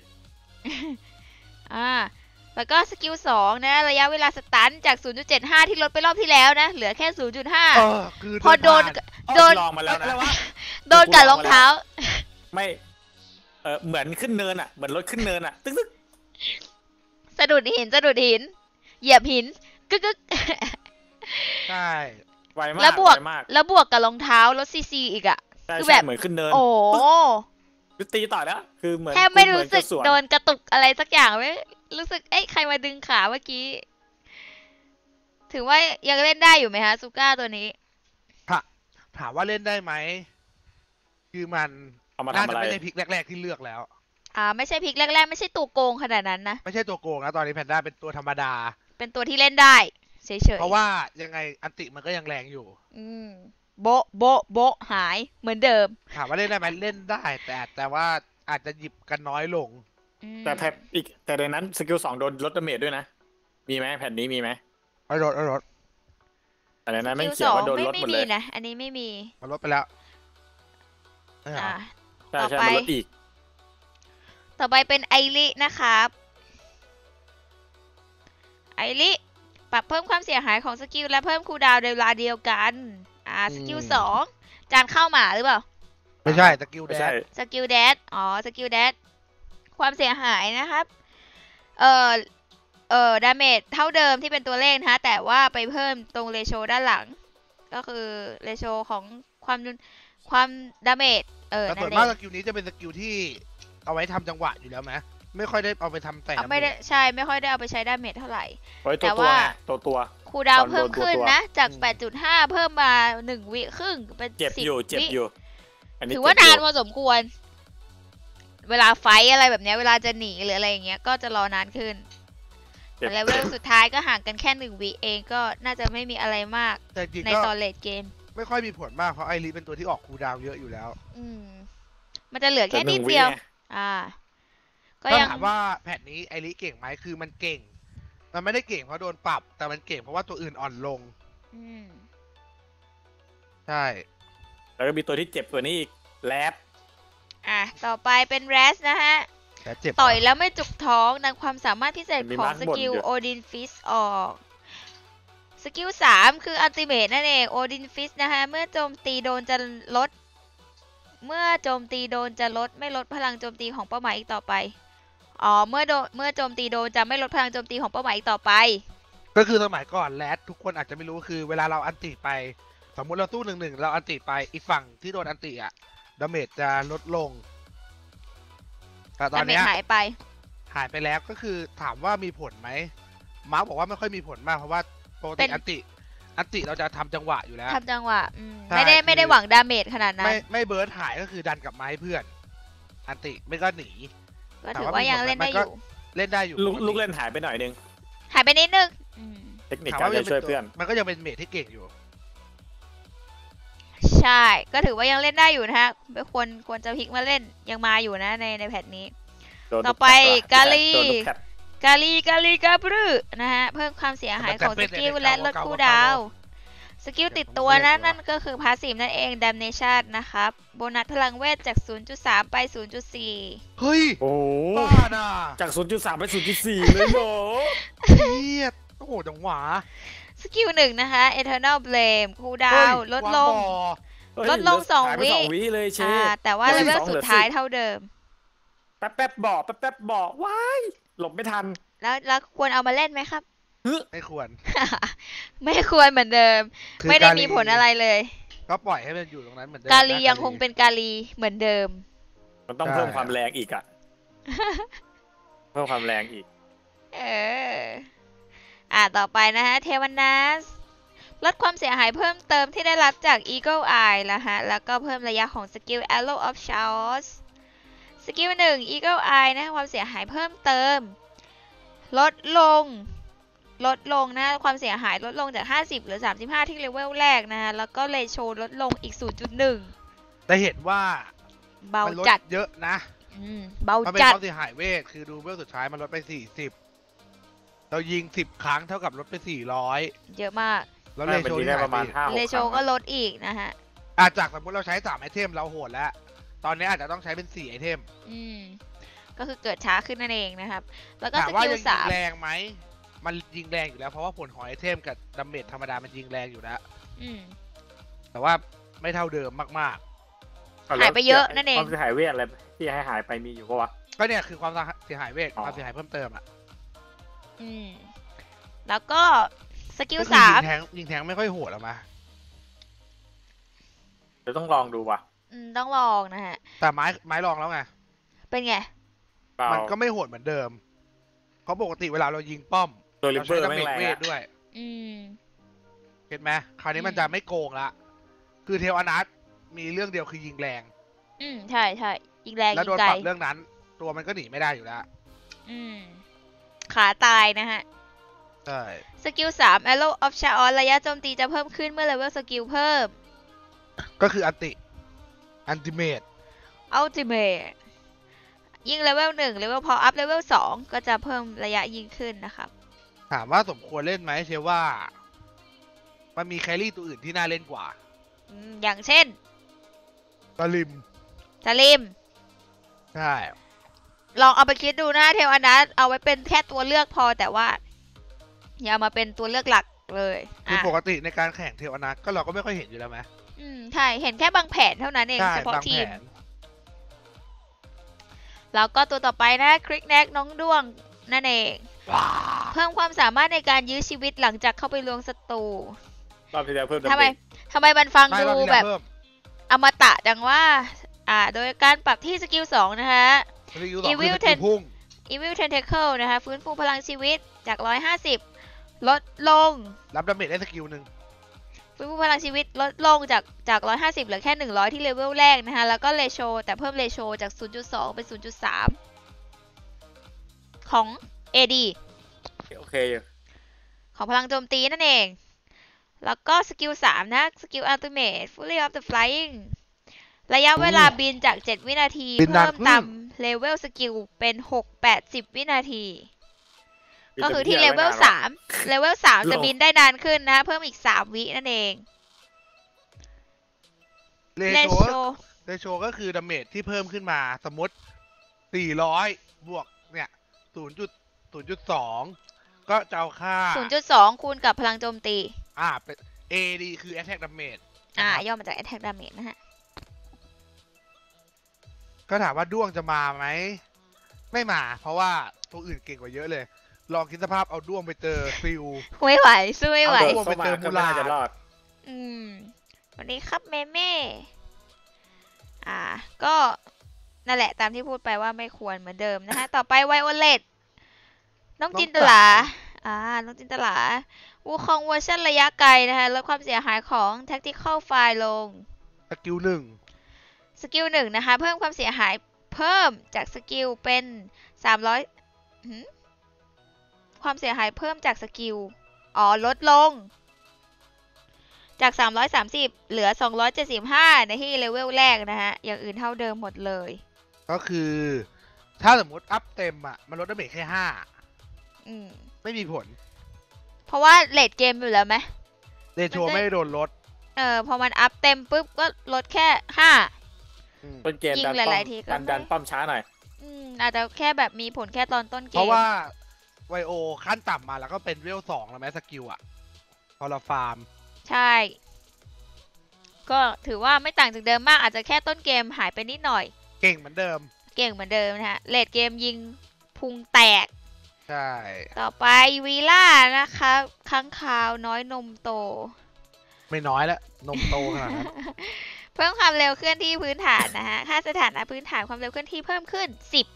แล้วก็สกิล2นะระยะเวลาสตันจาก 0.75 ที่ลดไปรอบที่แล้วนะ เหลือแค่ 0.5 คือพอโดน โดนลองมาแล้วนะโดนกับรองเท้าไม่เหมือนขึ้นเนินอ่ะเหมือนรถขึ้นเนินอ่ะตึ๊กสะดุดหินเหยียบหินกึกใช่ไวมากแล้วบวกไวมากแล้วบวกกับรองเท้าลดซีซีอีกอะใช่คือใช่แบบเหมือนขึ้นเนินโอ้คือตีต่อแล้วคือเหมือนแทบไม่รู้สึกเหมือนจะสวนโดนกระตุกอะไรสักอย่างไม่รู้สึกใครมาดึงขาเมื่อกี้ ถือว่ายังเล่นได้อยู่ไหมฮะซูก้าตัวนี้ถามว่าเล่นได้ไหมคือมันเอามาน่าทำจะอะไรไม่ได้พลิกแรกๆที่เลือกแล้วไม่ใช่พลิกแรกๆไม่ใช่ตัวโกงขนาดนั้นนะไม่ใช่ตัวโกงนะตอนนี้แพนด้าเป็นตัวธรรมดาเป็นตัวที่เล่นได้เฉยๆเพราะว่ายังไงอันติมันก็ยังแรงอยู่โบะโบะโบะหายเหมือนเดิมถามว่าเล่นได้ไหมเล่นได้ แต่ว่าอาจจะหยิบกันน้อยลงแต่แพทอีกแต่ในนั้นสกิล2โดนลดดาเมจด้วยนะมีไหมแผ่นนี้มีไหมเอารถแต่ในนั้นไม่คิวเขีสยนองว่าโดนไม่ลดหมดเลมียนะ อันนี้ไม่มีมันลดไปแล้วไม่เหรอใช่ต่อใช่ไปมันลดอีกต่อไปเป็นไอรินะครับไอริปรับเพิ่มความเสียหายของสกิลและเพิ่มคูลดาวน์ในเวลาเดียวกันสกิล2จานเข้าหมาหรือเปล่าไม่ใช่สกิลแดไม่ใช่นสกิลแดดสกิลแดดความเสียหายนะครับดาเมจเท่าเดิมที่เป็นตัวเลขนะคะแต่ว่าไปเพิ่มตรงเรโชด้านหลัง ก็คือเรโชของความดาเมจแต่ส่วนนั่นเอมากงสกิลนี้จะเป็นสกิลที่เอาไว้ทำจังหวะอยู่แล้วไหมไม่ค่อยได้เอาไปทำแต่ไม่ได้ใช่ไม่ค่อยได้เอาไปใช้ดาเมจเท่าไหร่ไว้แต่ตัวว่าตัวคูลดาวน์ตอนโดนเพิ่มขึ้นตัวนะจาก 8.5 เพิ่มมา1 วิครึ่งเป็นเจ็บ 10 อยู่เจ็บวิอยู่อันนี้ถือว่าเจ็บนานยู่พอสมควร เวลาไฟท์อะไรแบบเนี้ยเวลาจะหนีหรืออะไรอย่างเงี้ยก็จะรอนานขึ้นเจ็บแต่เลเวลสุดท้ายก็ห่างกันแค่1 วิเองก็น่าจะไม่มีอะไรมากแต่จริงในก็ตอนเลดเกมไม่ค่อยมีผลมากเพราะไอรีเป็นตัวที่ออกคูลดาวน์เยอะอยู่แล้วมันจะเหลือแค่แต่หนึ่นิดงวิเดียวไงก็ถ้ายังถามว่าแพทนี้ไอรีเก่งไหมคือมันเก่ง มันไม่ได้เก่งเพราะโดนปรับ แต่มันเก่งเพราะว่าตัวอื่นอ่อนลงอืมใช่แล้วก็มีตัวที่เจ็บตัวนี้อีกแรดต่อไปเป็นแรสนะฮะแต่เจ็บต่อยแล้วไม่จุกท้องนำความสามารถพิเศษมีของมาร์คสบ่นกิลอยู่โอดินฟิสออก สกิล3คืออัลติเมทนั่นเองโอดินฟิสนะคะเมื่อโจมตีโดนจะลดไม่ลดพลังโจมตีของเป้าหมายอีกต่อไปเมื่อโจมตีโดนจะไม่ลดพลังโจมตีของเป้าหมายอีกต่อไปก็คือสมัยก่อนแรดทุกคนอาจจะไม่รู้คือเวลาเราอันติไป สมมุติเราสู้1-1เราอันติไปอีกฝั่งที่โดนอันติอะดาเมจจะลดลงแต่ตอนเนี้ยดาเมจหายไปหายไปแล้วก็คือถามว่ามีผลไหมมาร์คบอกว่าไม่ค่อยมีผลมากเพราะว่าปกติอันติเราจะทำจังหวะอยู่แล้วทำจังหวะใช่ไม่ได้คือไม่ได้หวังดาเมจขนาดนั้นไม่เบิร์ดหายก็คือดันกลับมาให้เพื่อน อันติไม่ก็หนีก็ถือว่ายังเล่นได้อยู่เล่นได้อยู่ลูกเล่นหายไปหน่อยนึงหายไปนิดนึงเทคนิคถามการว่าจะช่วยเพื่อนมันก็ยังเป็นเมทที่เก่งอยู่ใช่ ก็ถือว่ายังเล่นได้อยู่นะฮะไม่ควรจะพลิกมาเล่นยังมาอยู่นะในแพทนี้โดนต่อไปทุแพทกาลีโดนทุแพทกาลีกาบรืนะฮะเพิ่มความเสียหายของสกิลและลดคูลดาวน์สกิลติดตัวนะนั่นก็คือพาสซีฟนั่นเอง Damnation นะครับโบนัสพลังเวทจาก 0.3 ไป 0.4 เฮ้ยโอ้บ้าน่ะจาก 0.3 ไป 0.4 เลยเหรอเฮียโอ้โหจังหวะสกิลหนึ่งนะคะ Eternal Blame คูลดาวน์ลดลงเฮ้ยลดลงหายไป 2 วิ 2 วิเลยเชฟแต่ว่าเหเลลือเวล 12 สุดท้ายเท่าเดิมแป๊บบอกว้ายหลบไม่ทันแล้วควรเอามาเล่นไหมครับไม่ควรไม่ควรเหมือนเดิมคือไม่ได้กาลีมีผลอะไรเลยก็ปล่อยให้มันอยู่ตรงนั้นเหมือนเดิมกาลีนะยังคงเป็นกาลีเหมือนเดิมมันต้องเพิ่มความแรงอีกอะเพิ่มความแรงอีกเออต่อไปนะฮะเทวันนัสลดความเสียหายเพิ่มเติมที่ได้รับจาก Eagle Eye แล้วฮะแล้วก็เพิ่มระยะของสกิล Arrow of Chaos สกิล1 Eagle Eye นะความเสียหายเพิ่มเติม ลดลงนะความเสียหายลดลงจาก 50 เหลือ 35 ที่เลเวลแรกนะฮะแล้วก็เลโชลดลงอีก 0.1 แต่เห็นว่าเบามันลดจัดเยอะนะเบามันเป็นจัดความเสียหายเวทคือดูเวลสุดท้ายมันลดไป 40เรายิง10 ครั้งเท่ากับลดไป400 เยอะมากแล้วเลโชมันที่ได้หายประมาณไป 5-6 เลโชก็ลดอีกนะฮะจากสมมติเราใช้3ไอเทมเราโหดแล้ว ตอนนี้อาจจะต้องใช้เป็น4ไอเทมก็คือเกิดช้าขึ้นนั่นเองนะครับ แล้วก็ถาสมว่ากิลยังยิสาง มแรงไหมมันยิงแรงอยู่แล้วเพราะว่าผลของไอเทมกับดาเมจธรรมดามันยิงแรงอยู่แล้วอืมแต่ว่าไม่เท่าเดิมมากหายไปเยอะนั่นเองความเสียหายเวทอะไรที่ให้หายไปมีอยู่ปะวะๆก็เนี่ยคือความเสียหายเวทอ๋อความเสียหายเพิ่มเติมอ่ะแล้วก็สกิลก็คือสามยิงแทงไม่ค่อยโหดหรอกมาเดี๋ยวต้องลองดูว่ะต้องลองนะฮะแต่ไม้ลองแล้วไงเป็นไงเปล่ามันก็ไม่โหดเหมือนเดิม เพราะปกติเวลาเรายิงป้อมตัวริเราเบอใช้ร์ดาไม่เมจแรงเวทอะด้วยอืมเห็นไหมคราวนี้มันจะไม่โกงละ คือเทวอนัทมีเรื่องเดียวคือยิงแรงใช่ยิงแรงแล้วยิโดงนไกลปรับเรื่องนั้น ตัวมันก็หนีไม่ได้อยู่แล้วขาตายนะฮะใช่สกิล3 Arrow of Chaos ระยะโจมตีจะเพิ่มขึ้นเมื่อเลเวลสกิลเพิ่มก็คืออันติเมต Ultimate ยิ่งเลเวล1เลเวลพออัพเลเวล2ก็จะเพิ่มระยะยิ่งขึ้นนะครับถามว่าสมควรเล่นไหมเชื่อว่า มันมีแครี่ตัวอื่นที่น่าเล่นกว่าอย่างเช่นสลิมสลิมใช่ลองเอาไปคิดดูนะเทวอนัสเอาไว้เป็นแค่ตัวเลือกพอแต่ว่า อย่ามาเป็นตัวเลือกหลักเลยคือปกติในการแข่งเทวอนัทก็เราก็ไม่ค่อยเห็นอยู่แล้วไหมใช่เห็นแค่บางแผนเท่านั้นเองใช่เฉพาะบางทีแผม นแล้วก็ตัวต่อไปนะคริกแน็กน้องด้วงนั่นเองว้าเพิ่มความสามารถในการยื้อชีวิตหลังจากเข้าไปลวงศัตรูรอบที่แล้วเพิ่มทำไมมันฟังไม่ดูรอบที่แบแล้วบเพิ่มอมตะจังว่า โดยการปรับที่สกิล2นะคะสกิลสอง Evil คือสกิลพุ่ง Evil Tentacle นะคะฟื้นฟูพลังชีวิตจาก 150 ลดลงรับดาเมจได้สกิลหนึ่งฟื้นฟูพลังชีวิตลดลงจาก 150 เหลือแค่ 100 ที่เลเวลแรกนะคะแล้วก็เลโชแต่เพิ่มเลโชจาก 0.2 เป็น 0.3 ของ AD โอเคอยู่ของพลังโจมตีนั่นเอง แล้วก็สกิล3นะสกิล Ultimate Fury of the Flying ระยะเวลาบินจาก 7 วินาที เพิ่มตามเลเวลสกิลเป็น 6-80 วินาที ก็คือที่เลเวล3เลเวล3จะบินได้นานขึ้นนะ เพิ่มอีก 3 วินั่นเองเลเลโชโชเลโชก็คือดาเมจที่เพิ่มขึ้นมาสมมติ400บวกเนี่ย0.2 ก็จะเอาค่า 0.2 คูณกับพลังโจมตีเป็น AD คือ Attack Damage ย่อมาจาก Attack Damage นะฮะก็ถามว่าด้วงจะมาไหม ไม่มา เพราะว่าตัวอื่นเก่งกว่าเยอะเลย ลองคิดสภาพเอาด้วงไปเจอฟิวไม่ไหวสู้ไม่ไหวเอาเข้ามาก็ไม่น่าจะรอดวันนี้ครับเมเม่ก็นั่นแหละตามที่พูดไปว่าไม่ควรเหมือนเดิมนะคะต่อไปไวโอเลตน้องจินตลาน้องจินตลาวูคองเวอร์ชันระยะไกลนะคะลดความเสียหายของ Tactical Fire ลงสกิลหนึ่งสกิลหนึ่งนะคะเพิ่มความเสียหายเพิ่มจากสกิลเป็น300ความเสียหายเพิ่มจากสกิลลดลงจาก330เหลือ275ในที่เลเวลแรกนะฮะอย่างอื่นเท่าเดิมหมดเลยก็คือถ้าสมมติอัพเต็มอ่ะมันลดดาเมจแค่5ไม่มีผลเพราะว่าเลทเกมอยู่แล้วไหมเดโชไม่ได้โดนลดพอมันอัพเต็มปุ๊บก็ลดแค่5 ต้นเกมยิงดันหป้อลายๆทีก็มดันป้อมช้าหน่อยอาจจะแค่แบบมีผลแค่ตอนต้นเกมเพราะว่าไวโอขั้นต่ำมาแล้วก็เป็นเวล2แล้วไหมสกิลอ่ะพอเราฟาร์มใช่ก็ถือว่าไม่ต่างจากเดิมมากอาจจะแค่ต้นเกมหายไปนิดหน่อยเก่งเหมือนเดิมนะฮะเลดเกมยิงพุงแตกใช่ต่อไปวีล่านะคะค้างคาวน้อยนมโตไม่น้อยแล้วนมโตขนาดนั้นเพิ่มความเร็วเคลื่อนที่พื้นฐานนะฮะค่าสถานะพื้นฐานความเร็วเคลื่อนที่เพิ่มขึ้น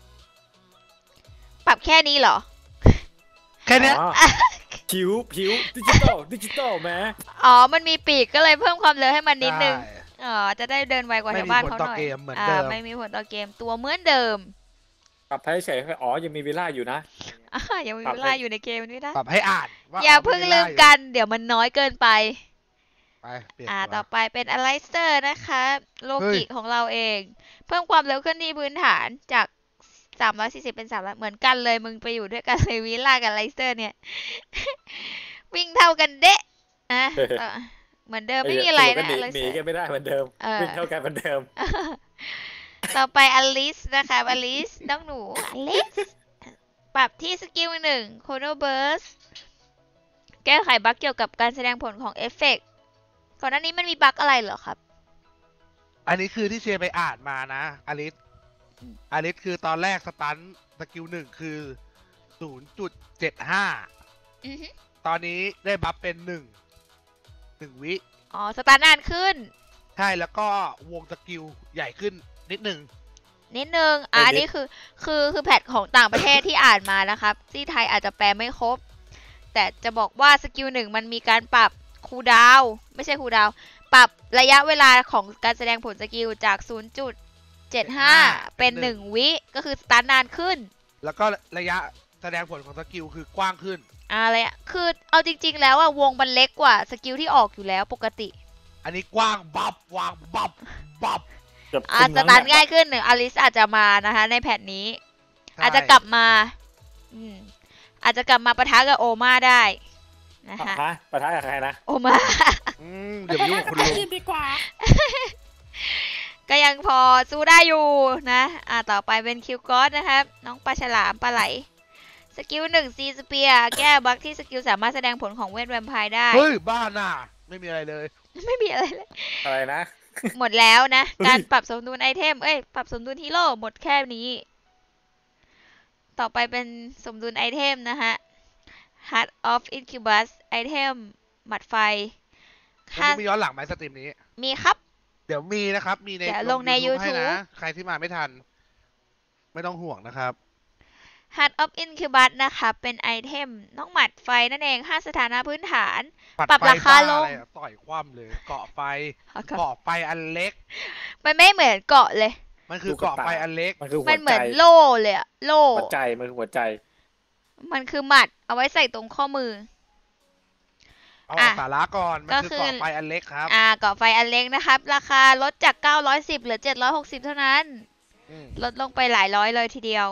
10ปรับแค่นี้เหรอแค่นี้ผิวดิจิตอลแม้มันมีปีกก็เลยเพิ่มความเร็วให้มันนิดนึงจะได้เดินไวกว่าแถวบ้านเขาหน่อยไม่มีผลต่อเกมตัวเหมือนเดิมปรับให้เฉยยังมีวิลล่าอยู่นะยังมีวิลล่าอยู่ในเกมนี้นะปรับให้อ่านอย่าเพิ่งลืมกันเดี๋ยวมันน้อยเกินไปต่อไปเป็นอไลสเตอร์นะคะโลกิของเราเองเพิ่มความเร็วเคลื่อนที่พื้นฐานจาก340เป็น300เหมือนกันเลยมึงไปอยู่ด้วยกันเลยวิลล่ากับไลสเตอร์เนี่ยวิ่งเท่ากันเดะเหมือนเดิมไม่มีอะไรนะหนีกันไม่ได้เหมือนเดิมวิ่งเท่ากันเหมือนเดิมต่อไปอลิสนะคะอลิสน้องหนูอลิสปรับที่สกิล1โคโนเบิร์สแก้ไขบั๊กเกี่ยวกับการแสดงผลของเอฟเฟกต์ก่อนหน้านี้มันมีบั๊กอะไรเหรอครับอันนี้คือที่เชียร์ไปอ่านมานะอลิสคือตอนแรกสตันสกิล1คือ 0.75 ตอนนี้ได้บัฟเป็น1วิสตาร์นานขึ้นใช่แล้วก็วงสกิลใหญ่ขึ้นนิดนึงอันนี้คือแพทของต่างประเทศที่อ่านมานะครับที่ไทยอาจจะแปลไม่ครบแต่จะบอกว่าสกิล1มันมีการปรับคูลดาวน์ไม่ใช่คูลดาวน์ปรับระยะเวลาของการแสดงผลสกิลจาก 0.75 เป็น1วิก็คือสตาร์ทนานขึ้นแล้วก็ระยะแสดงผลของสกิลคือกว้างขึ้นอะไรคือเอาจริงๆแล้ววงมันเล็กกว่าสกิลที่ออกอยู่แล้วปกติอันนี้กว้างบับวางบับสตาร์ทง่ายขึ้นอลิสอาจจะมานะคะในแพทนี้อาจจะกลับมาอาจจะกลับมาปะทะกับโอมาได้นะคะปะทะกับใครนะโอมาเดี๋ยวยุ่งคุณลุงดีกว่าก็ยังพอสู้ได้อยู่นะต่อไปเป็นคิวกอสนะครับน้องปลาฉลามปลาไหลสกิล1ซีสเปียแก้บั๊กที่สกิลสามารถแสดงผลของเวทแวมไพร์ได้เฮ้ยบ้าน่ะไม่มีอะไรเลยอะไรนะหมดแล้วนะการปรับสมดุลไอเทมปรับสมดุลฮีโร่หมดแค่นี้ต่อไปเป็นสมดุลไอเทมนะฮะ Heart of Incubus ไอเทมหมัดไฟมีย้อนหลังไหมสตรีมนี้มีครับเดี๋ยวมีนะครับมีในลงใน YouTube นะใครที่มาไม่ทันไม่ต้องห่วงนะครับ Heart of Incubus นะคะเป็นไอเทมน้องหมัดไฟนั่นเอง5สถานะพื้นฐานปรับราคาลงต่อยคว่ำเลยเกาะไฟอันเล็กมันไม่เหมือนเกาะเลยมันคือเกาะไฟอันเล็กมันเหมือนโล่เลยอะโล่หัวใจมันหัวใจมันคือหมัดเอาไว้ใส่ตรงข้อมือเอาสาระก่อนมันคือเกาะไฟอันเล็กครับเกาะไฟอันเล็กนะครับราคาลดจาก910เหลือ760เท่านั้นลดลงไปหลายร้อยเลยทีเดียว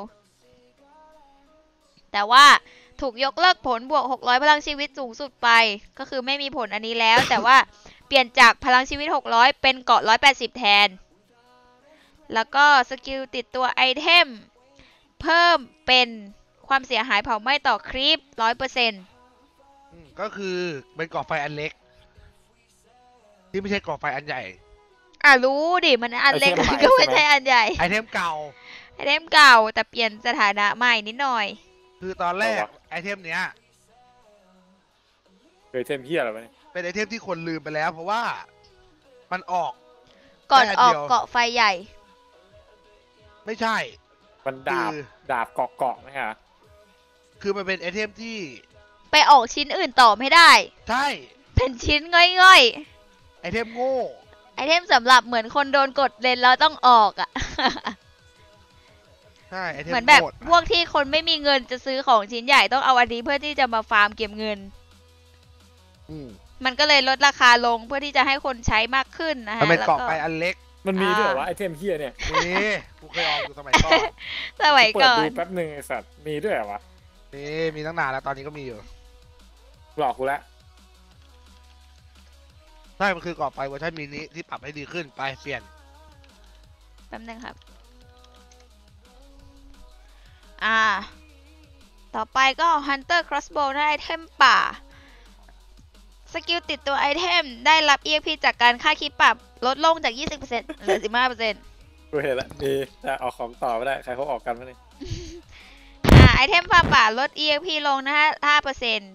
แต่ว่าถูกยกเลิกผลบวก600พลังชีวิตสูงสุดไปก็คือไม่มีผลอันนี้แล้ว แต่ว่าเปลี่ยนจากพลังชีวิต600เป็นเกาะ180แทนแล้วก็สกิลติดตัวไอเทมเพิ่มเป็นความเสียหายเผาไหม้ต่อครีป 100% ก็คือเป็นเกาะไฟอันเล็กที่ไม่ใช่เกาะไฟอันใหญ่รู้ดิมันอันเล็กก็ไม่ใช่อันใหญ่ไอเทมเก่าแต่เปลี่ยนสถานะใหม่นิดหน่อยคือตอนแรกไอเทมเนี้ยไอเทมเฮียอะไรวะเป็นไอเทมที่คนลืมไปแล้วเพราะว่ามันออกก่อนออกเกาะไฟใหญ่ไม่ใช่มันดาบเกาะนะฮะคือมันเป็นไอเทมที่ไปออกชิ้นอื่นต่อไม่ได้ใช่เป็นชิ้นง่อยไอเทมโง่ๆ ไอเทมสำหรับเหมือนคนโดนกดเลนแล้วต้องออกอ่ะใช่ไอเทมเหมือนแบบโง่พวกที่คนไม่มีเงินจะซื้อของชิ้นใหญ่ต้องเอาอันนี้เพื่อที่จะมาฟาร์มเก็บเงินอืมมันก็เลยลดราคาลงเพื่อที่จะให้คนใช้มากขึ้นนะมันฮะเป็นแล้วเกาะก็ไปอันเล็กมันมีด้วยเหรอวะไอเทมเฮียเนี่ยนี่กูเคยออกอยู่สมัยก่อนสมัยเปิดก่อดูนแป๊บหนึ่งไอสัตว์มีด้วยเหรอวะนี่มีตั้งนานแล้วตอนนี้ก็มีอยู่หลอกกูแล้วใช่มันคือเกาะไปเวอร์ชันมินิที่ปรับให้ดีขึ้นไปเปลี่ยนแป๊บนึงครับ ต่อไปก็ Hunter Crossbow ได้ไอเทมป่า สกิลติดตัวไอเทมได้รับ EXP จากการค่าคลิปปรับลดลงจาก 20%เหลือ 15% กูเห็นละมีแต่ออกของต่อไม่ได้ใครเขาออกกันวะนี่ไอเทมฟาร์มป่าลด EXP ลงนะฮะ 5%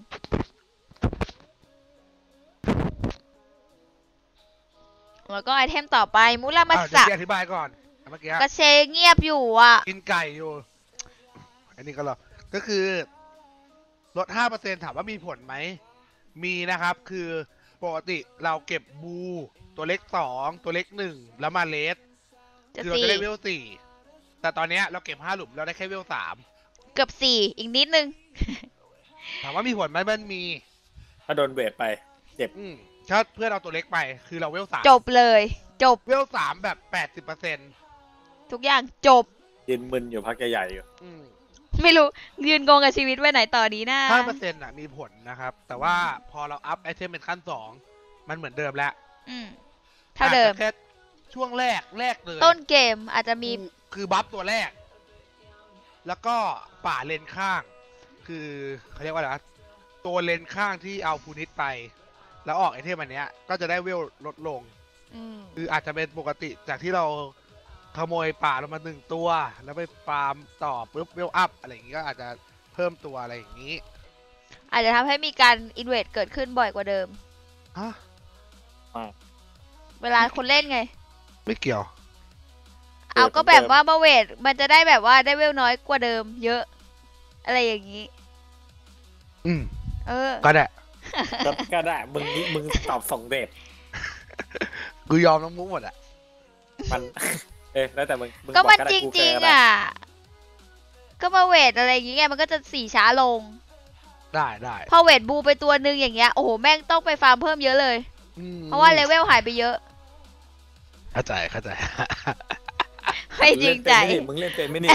แล้วก็ไอเทมต่อไปมุรามาเดี๋ยวสะพี่อธิบายก่อนเมื่อกี้กระเชเงียบอยู่อ่ะกินไก่อยู่ อันนี้ก็หรอก็คือลด 5% ถามว่ามีผลไหม มีนะครับ คือปกติเราเก็บบูตัวเล็ก 2 ตัวเล็ก 1 แล้วมาเลสจะคือเราจะได้ 4 เวล 4 แต่ตอนเนี้ยเราเก็บ 5 หลุมเราได้แค่เวลเกือบ 4 อีกนิดนึง 3 ถามว่ามีผลไหมมันมีถ้าโดนเบรดไปเจ็บถ้าเพื่อนเอาตัวเล็กไป คือเราเวล 3 จบเลย จบเวล 3 แบบ 80% ทุกอย่างจบยืนมึนอยู่พักใหญ่ๆอยู่ไม่รู้ ยืนงงกับชีวิตไว้ไหนต่อดีนะ 5%น่ะมีผลนะครับ แต่ว่าพอเราอัพไอเทมเป็นขั้น 2 มันเหมือนเดิมแล้วเท่าเดิมอจจะแค่ช่วงแรกเลยต้นเกมอาจจะมีคือบัฟตัวแรก แล้วก็ป่าเลนข้าง คือเขาเรียกว่าอะไรนะตัวเลนข้างที่เอาพูนิตไป แล้วออกไอเทมอันเนี้ย ก็จะได้เวลลดลง คืออาจจะเป็นปกติจากที่เราขโมยป่าลงมา1 ตัว แล้วไปฟาร์มต่อปุ๊บเวลอัพอะไรอย่างงี้ก็อาจจะเพิ่มตัวอะไรอย่างนี้อาจจะทำให้มีการอินเวสเกิดขึ้นบ่อยกว่าเดิมฮะเวลาคนเล่นไงไม่เกี่ยวเอาก็แบบว่ามาเวทมันจะได้แบบว่าได้เวลน้อยกว่าเดิม เยอะ อะไรอย่างนี้ก็ได้ก็ได้มึงตอบส่งเดชกูยอมน้องมุกหมดอ่ะมันแล้วแต่มึงก็มันบอจได้กูริงแคๆอ่ะ ก็มาเวทอะไรอย่างเงี้ยมันก็จะสีช้าลงได้พอเวทบูไปตัวนึงอย่างเงี้ย โอ้โห แม่งต้องไปฟาร์มเพิ่มเยอะเลย เพราะว่าเลเวลหายไปเยอะเข้าใจไม่จริงใจมึงเล่นเป็นไม่นี่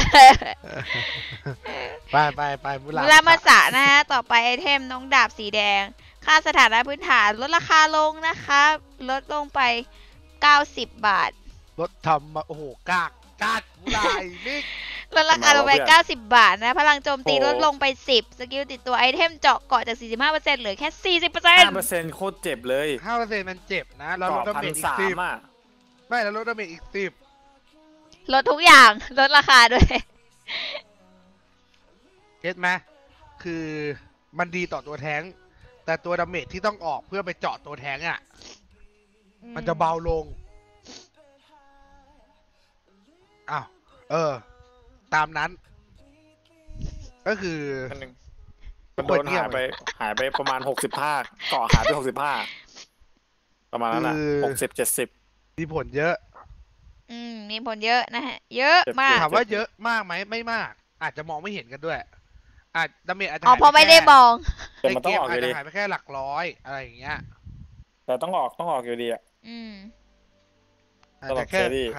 ไปมุเวลามาสะนะฮะ ต่อไปไอเทมน้องดาบสีแดง ค่าสถานะพื้นฐานลดราคาลงนะคะลดลงไป 90 บาทรถทำมาโอ้โหกากมุลายมิกลดราคาลงไป 90 บาทนะ พลังโจมตีลดลงไป 10 สกิลติดตัวไอเทมเจาะเกาะจาก 45% เหลือแค่ 40% 5%โคตรเจ็บเลย 5%มันเจ็บนะแล้วลดดาเมจอีก 1,300 อ่ะ 10ไม่แล้วลดดาเมจอีกลดทุกอย่าง ลดราคาด้วย 10เก็ตไหมคือมันดีต่อตัวแท้งแต่ตัวดาเมจที่ต้องออกเพื่อไปเจาะตัวแท้งอ่ะมันจะเบาลงอ้าวตามนั้น ก็คือมันโดนหายไปประมาณ65เกาะหายไป65ประมาณนั้นแหละ60-70 มีผลเยอะมีผลเยอะนะฮะ เยอะมากถามว่าเยอะมากไหมไม่มาก อาจจะมองไม่เห็นกันด้วยอาจดาเมจอาจจะเพราะไม่ได้มองแต่ในมันเกต้องมออกออาจยู่จะดีหายไปแค่หลักร้อยอะไรอย่างเงี้ยแต่ต้องออกอยู่ดีอ่ะอาจจะแค่สำหรับเชอรี่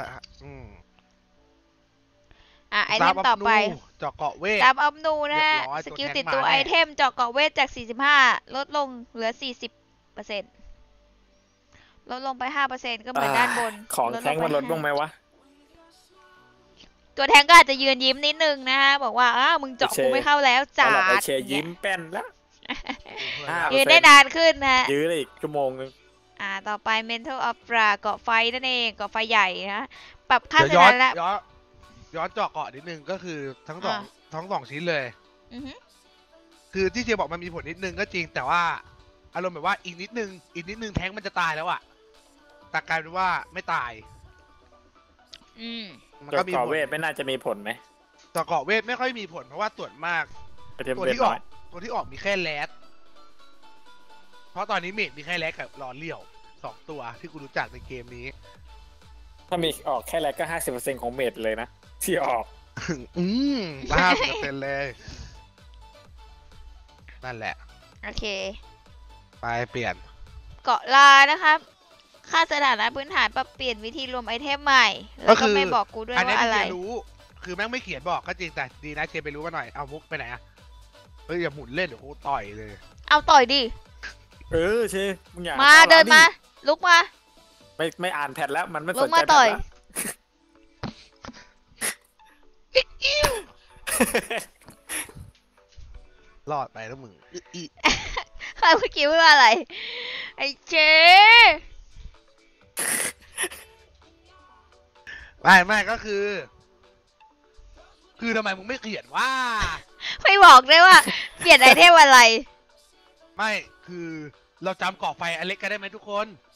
ไอเทมต่อไปเจาะเกาะเวทตามอัพนูนะฮะเรียบร้อยสกิลตัวแทงติดตัวมาแน่ไอเทมเจาะเกาะเวทจาก 45 ลดลงเหลือ 40%ลดลงไป 5%ก็เหมือนด้านบนของแท้งมันลดบ้างไหมวะตัวแทงก็อาจจะยืนยิ้มนิดนึงนะฮะ บอกว่ามึงเจาะกูไม่เข้าแล้วจ้าไอเชยยิ้มแป้นแล้วยืนได้นานขึ้นนะฮะยื้อได้อีกชั่วโมงนึงต่อไป Mental Opera เกาะไฟนั่นเองเกาะไฟใหญ่นะปรับค่าเดี๋ยวสถานะย้อนเจาะเกาะนิดนึงก็คือทั้งสองชิ้นเลยอือฮึคือที่เชียร์บอกมันมีผลนิดนึงก็จริงแต่ว่าอารมณ์แบบว่าอีกนิดนึงแท้งมันจะตายแล้วอะแต่กลายเป็นว่าไม่ตายมันก็ก็มีก่อผลเวทไม่น่าจะมีผลไหมแต่เกาะเวทไม่ค่อยมีผลเพราะว่าส่วนมาก ตัวที่ออกมีแค่แรดเพราะตอนนี้เมดมีแค่แรดกับรอเลี้ยว2 ตัวที่กูรู้จักในเกมนี้ถ้ามีออกแค่แรกก็50%ของเมดเลยนะที่ออก 50%เลยนั่นแหละโอเคไปเปลี่ยนเกาะลานะครับค่าสถานะพื้นฐานปรับเปลี่ยนวิธีรวมไอเทมใหม่แล้วก็ไม่บอกกูด้วยว่าอะไรรู้คือแม่งไม่เขียนบอกก็จริงแต่ดีนะเชฟไปรู้มาหน่อยเอามุกไปไหนอะเฮ้ยอย่าหมุนเล่นเดี๋ยวกูต่อยเลยเอาต่อยดิเชมึงอยากมาเดินมาลุกมาไม่อ่านแพทแล้วมันไม่สลุนกใจมาแพทต่อยแล้วรอดไปแล้วมึงอีใครเมื่อกี้ว่าอะไรไอ้เจไม่ก็คือทำไมมึงไม่เขียนว่าไม่บอกด้วยว่าเปลี่ยนไอเทมอะไรไม่คือเราจำเกาะไฟอันเล็กกันได้ไหมทุกคน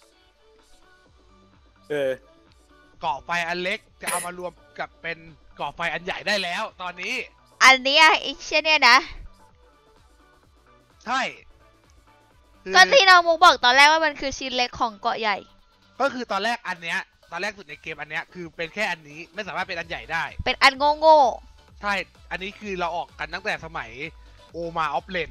เกาะไฟอันเล็กจะเอามารวมกับเป็นเกาะไฟอันใหญ่ได้แล้ว ตอนนี้อันเนี้ยไอ้เช่นเนี้ยนะใช่คือก็ที่น้องมุกบอกตอนแรกว่ามันคือชิ้นเล็กของเกาะใหญ่ก็คือตอนแรกสุดในเกมอันเนี้ยคือเป็นแค่อันนี้ไม่สามารถเป็นอันใหญ่ได้เป็นอันโง่ใช่อันนี้คือเราออกกันตั้งแต่สมัยโอมาออฟเลน